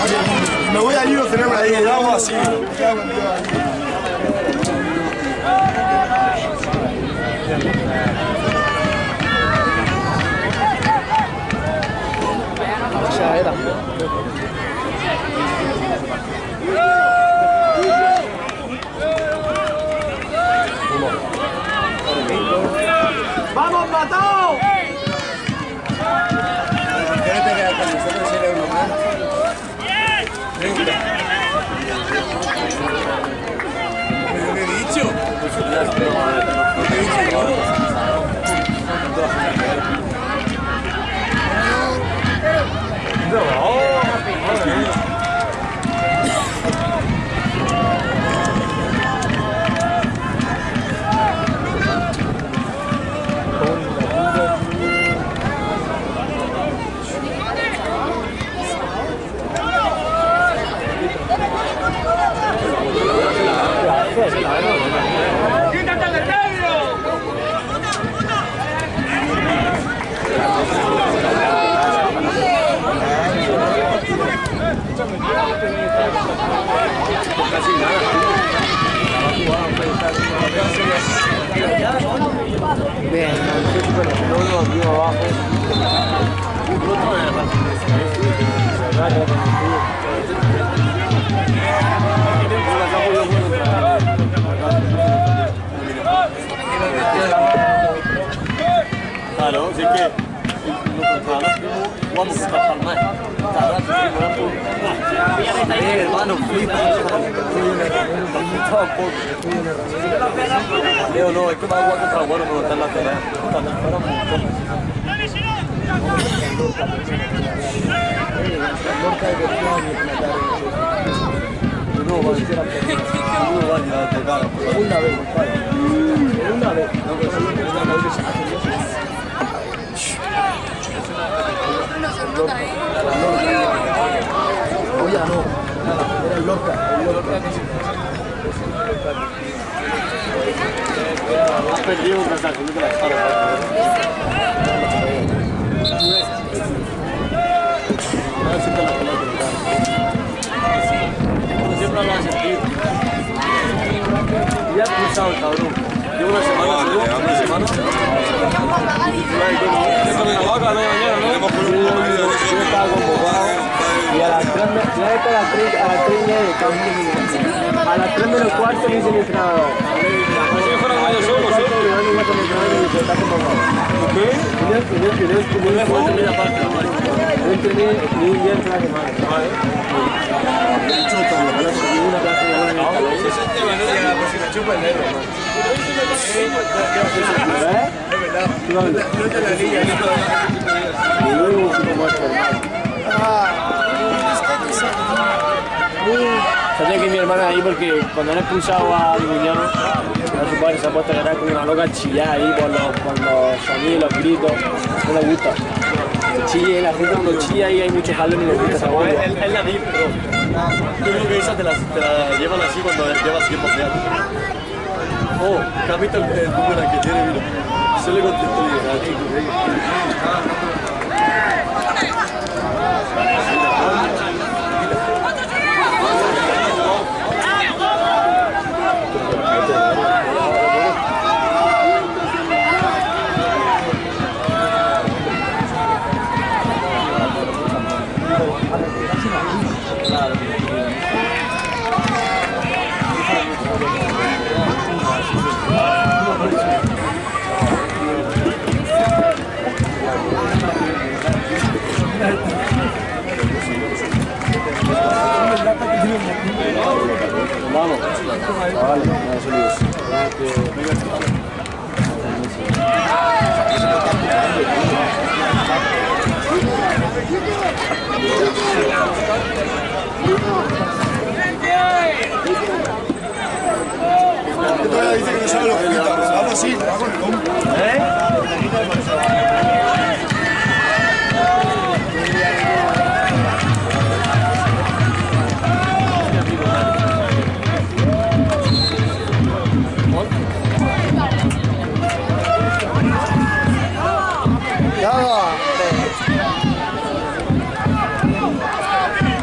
[SPEAKER 3] Me voy allí, lo tenemos ahí, el agua así.
[SPEAKER 6] Ya era.
[SPEAKER 1] ¡Vamos, Matao!
[SPEAKER 6] Quédate que con nosotros era uno más.
[SPEAKER 3] ¿Pero qué he dicho? ¿Qué he dicho yo?
[SPEAKER 1] ¡Quítate el nervio!
[SPEAKER 6] Bien, no lo aquí abajo.
[SPEAKER 5] Claro, así que vamos a palmar. Hermano, flipa. Leo, no, es que va a jugar contra bueno, pero está en la pelea. No, va a ser no va a tocar. Una vez, una vez.
[SPEAKER 6] Oye, no, era el Lorca, el Lorca que se
[SPEAKER 5] has perdido un mensaje, no te la espalda. A ver si te la pelota. Como siempre lo has sentido. Ya has pulsado el cabrón. Llevo una semana, ¿no? Una semana. Eso de la vaca, no, mañana, ¿no?
[SPEAKER 6] Yo estaba convocado y a las tres, ya está a las tres, a las tres y media, a las tres menos cuarto me dice el entrenador.
[SPEAKER 5] Como si fueran ellos solos, ¿sí?
[SPEAKER 6] Está convocado.
[SPEAKER 5] ¿Qué?
[SPEAKER 6] Yo entrené ni un día entre la semana. Una clase de buena en el calor.
[SPEAKER 3] Pues si me chupa el dedo, hermano.
[SPEAKER 6] ¿Eh?
[SPEAKER 3] No te la liga,
[SPEAKER 6] Y luego se tomó esto, hermano. Sabía que mi hermana ahí porque cuando han expulsado a Libuñano, a su padre se ha puesto a llorar como una loca a chillar ahí por los, por los sonidos, los gritos, no le gusta. Chille, la gente cuando chilla ahí hay mucho jalón y le gusta esa voz.
[SPEAKER 5] Es la D I P, pero yo creo que esa te la, te la llevan así cuando llevas tiempo real. Oh, ¿qué has visto el número que tiene? Mira, se le contestó y dije, vamos. Vale, no se olvides.
[SPEAKER 3] Todavía dice que no sabe lo que quitamos. Vamos así, vamos con el hombro.
[SPEAKER 6] ¿Eh? Ya va.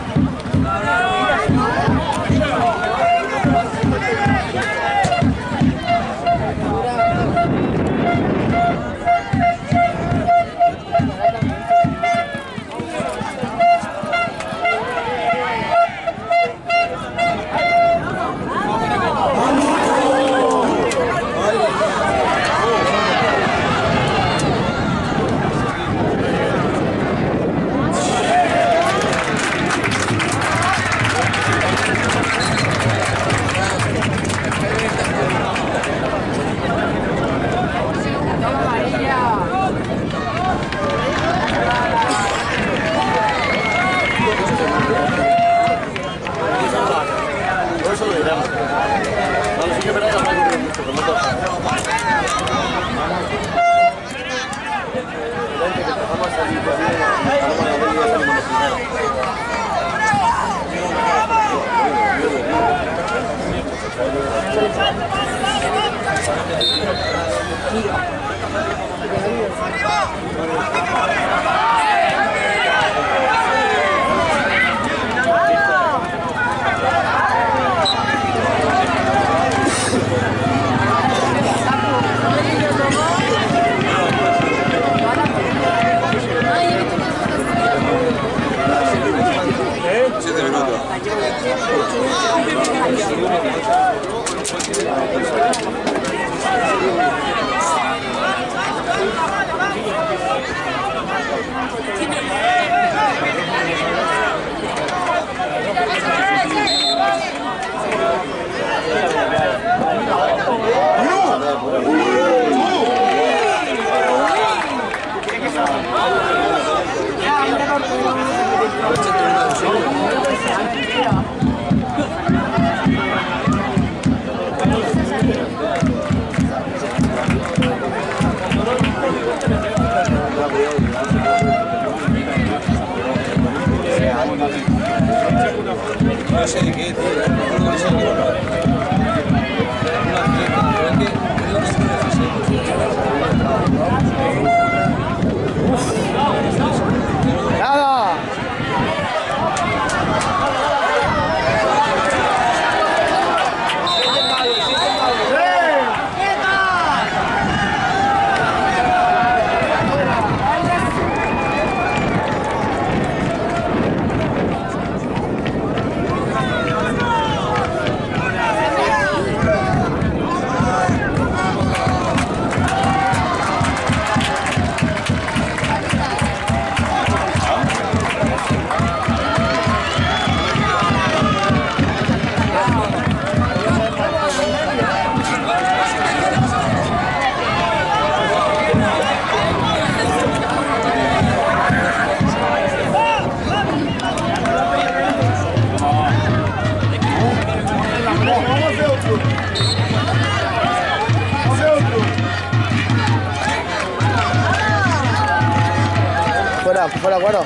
[SPEAKER 5] No sé de qué, tío. No sé de qué. Una fiesta, pero es que creo que es una
[SPEAKER 6] ¡Nada! Fuera, fuera, fuera.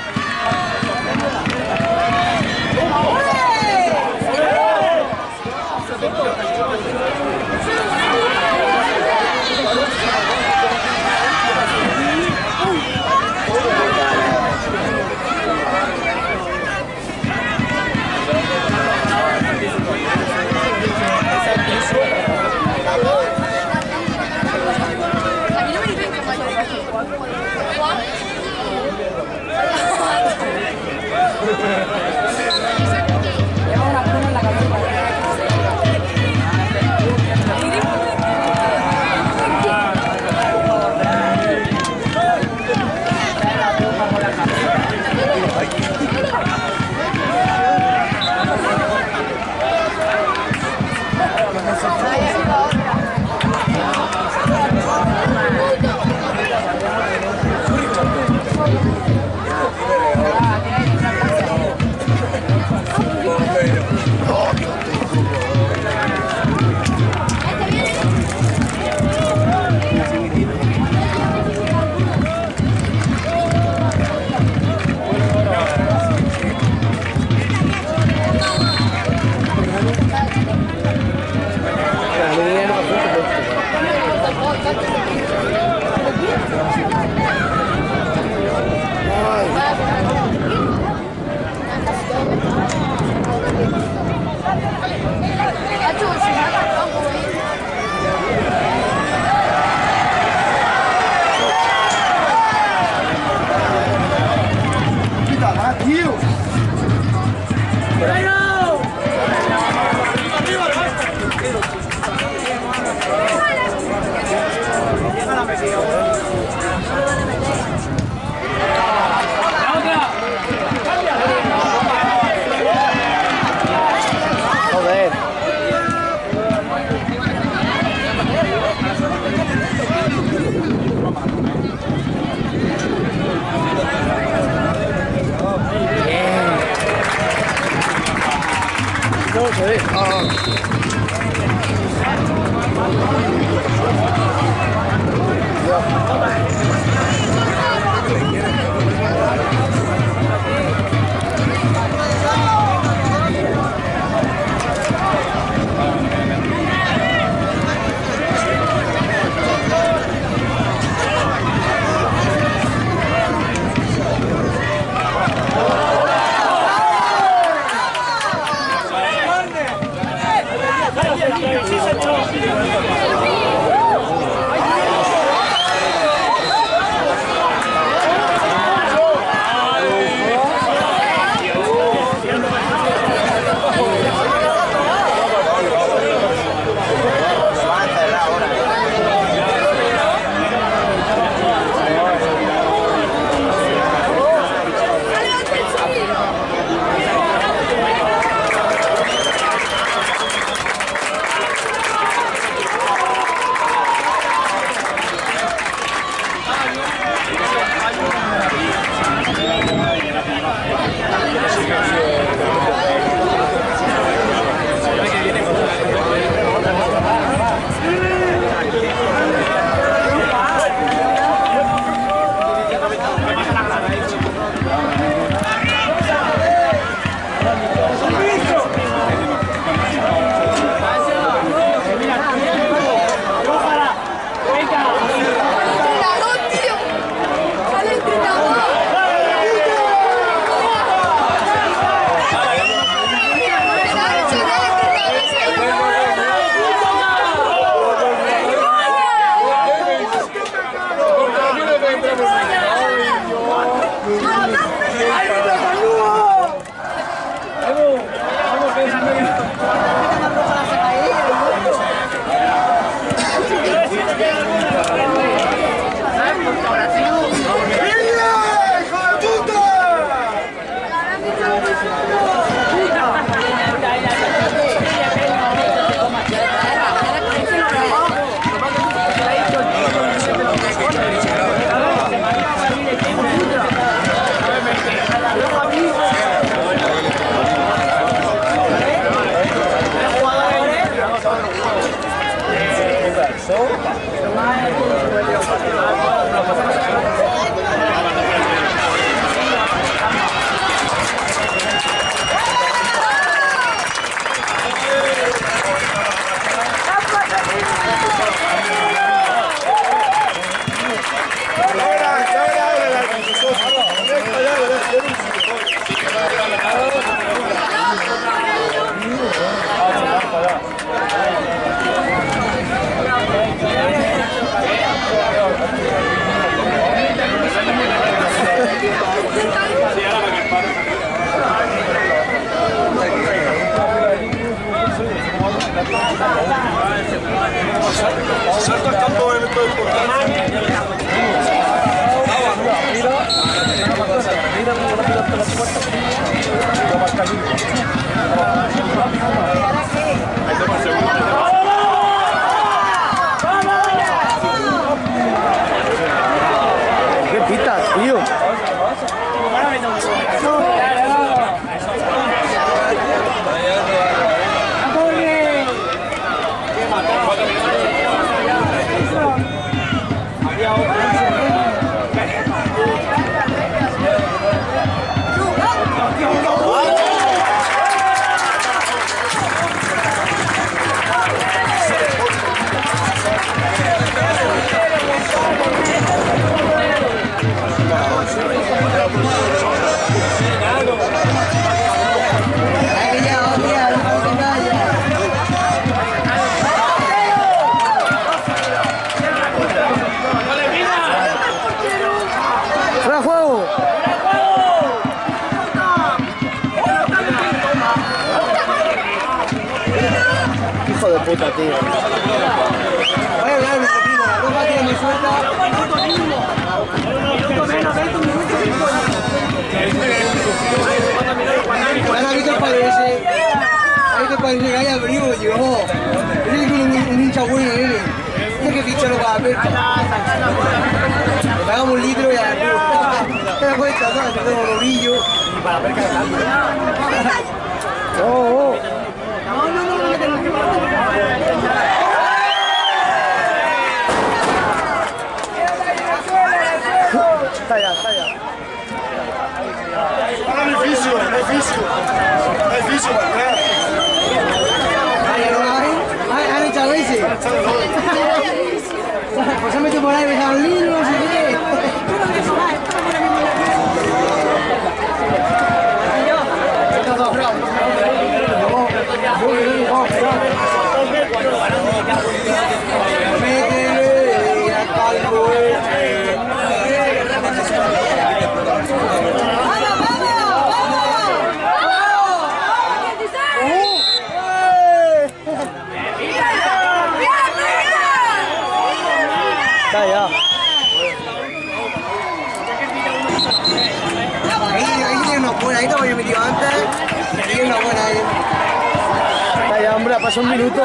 [SPEAKER 6] No se ve. Ah.
[SPEAKER 3] Salto al campo de evento importante.
[SPEAKER 6] ¿Qué pita, tío? ¡Fuera juego! Hijo de puta, tío. Oye, a ver, mi primo, la ropa tiene muy suelta. ¿Has visto el padre ese? ¿Has visto el padre ese que haya abrigo? Llegó. Ese es un hincha bueno, nene. Ese que ficha lo va a ver. Le pagamos un litro y a la te la cuesta, ¿sabes? Te tengo los brillos. Y para ver que oh, oh. No, no, no, no, no, no, no.
[SPEAKER 7] buena ahí.
[SPEAKER 6] Vaya, hombre, pasó un minuto.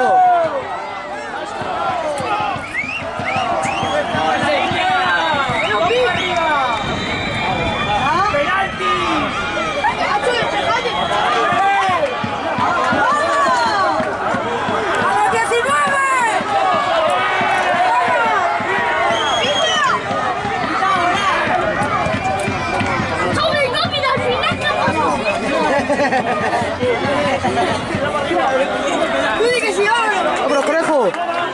[SPEAKER 4] Tú di que sí, ahora.
[SPEAKER 6] ¡Vámonos, conejo!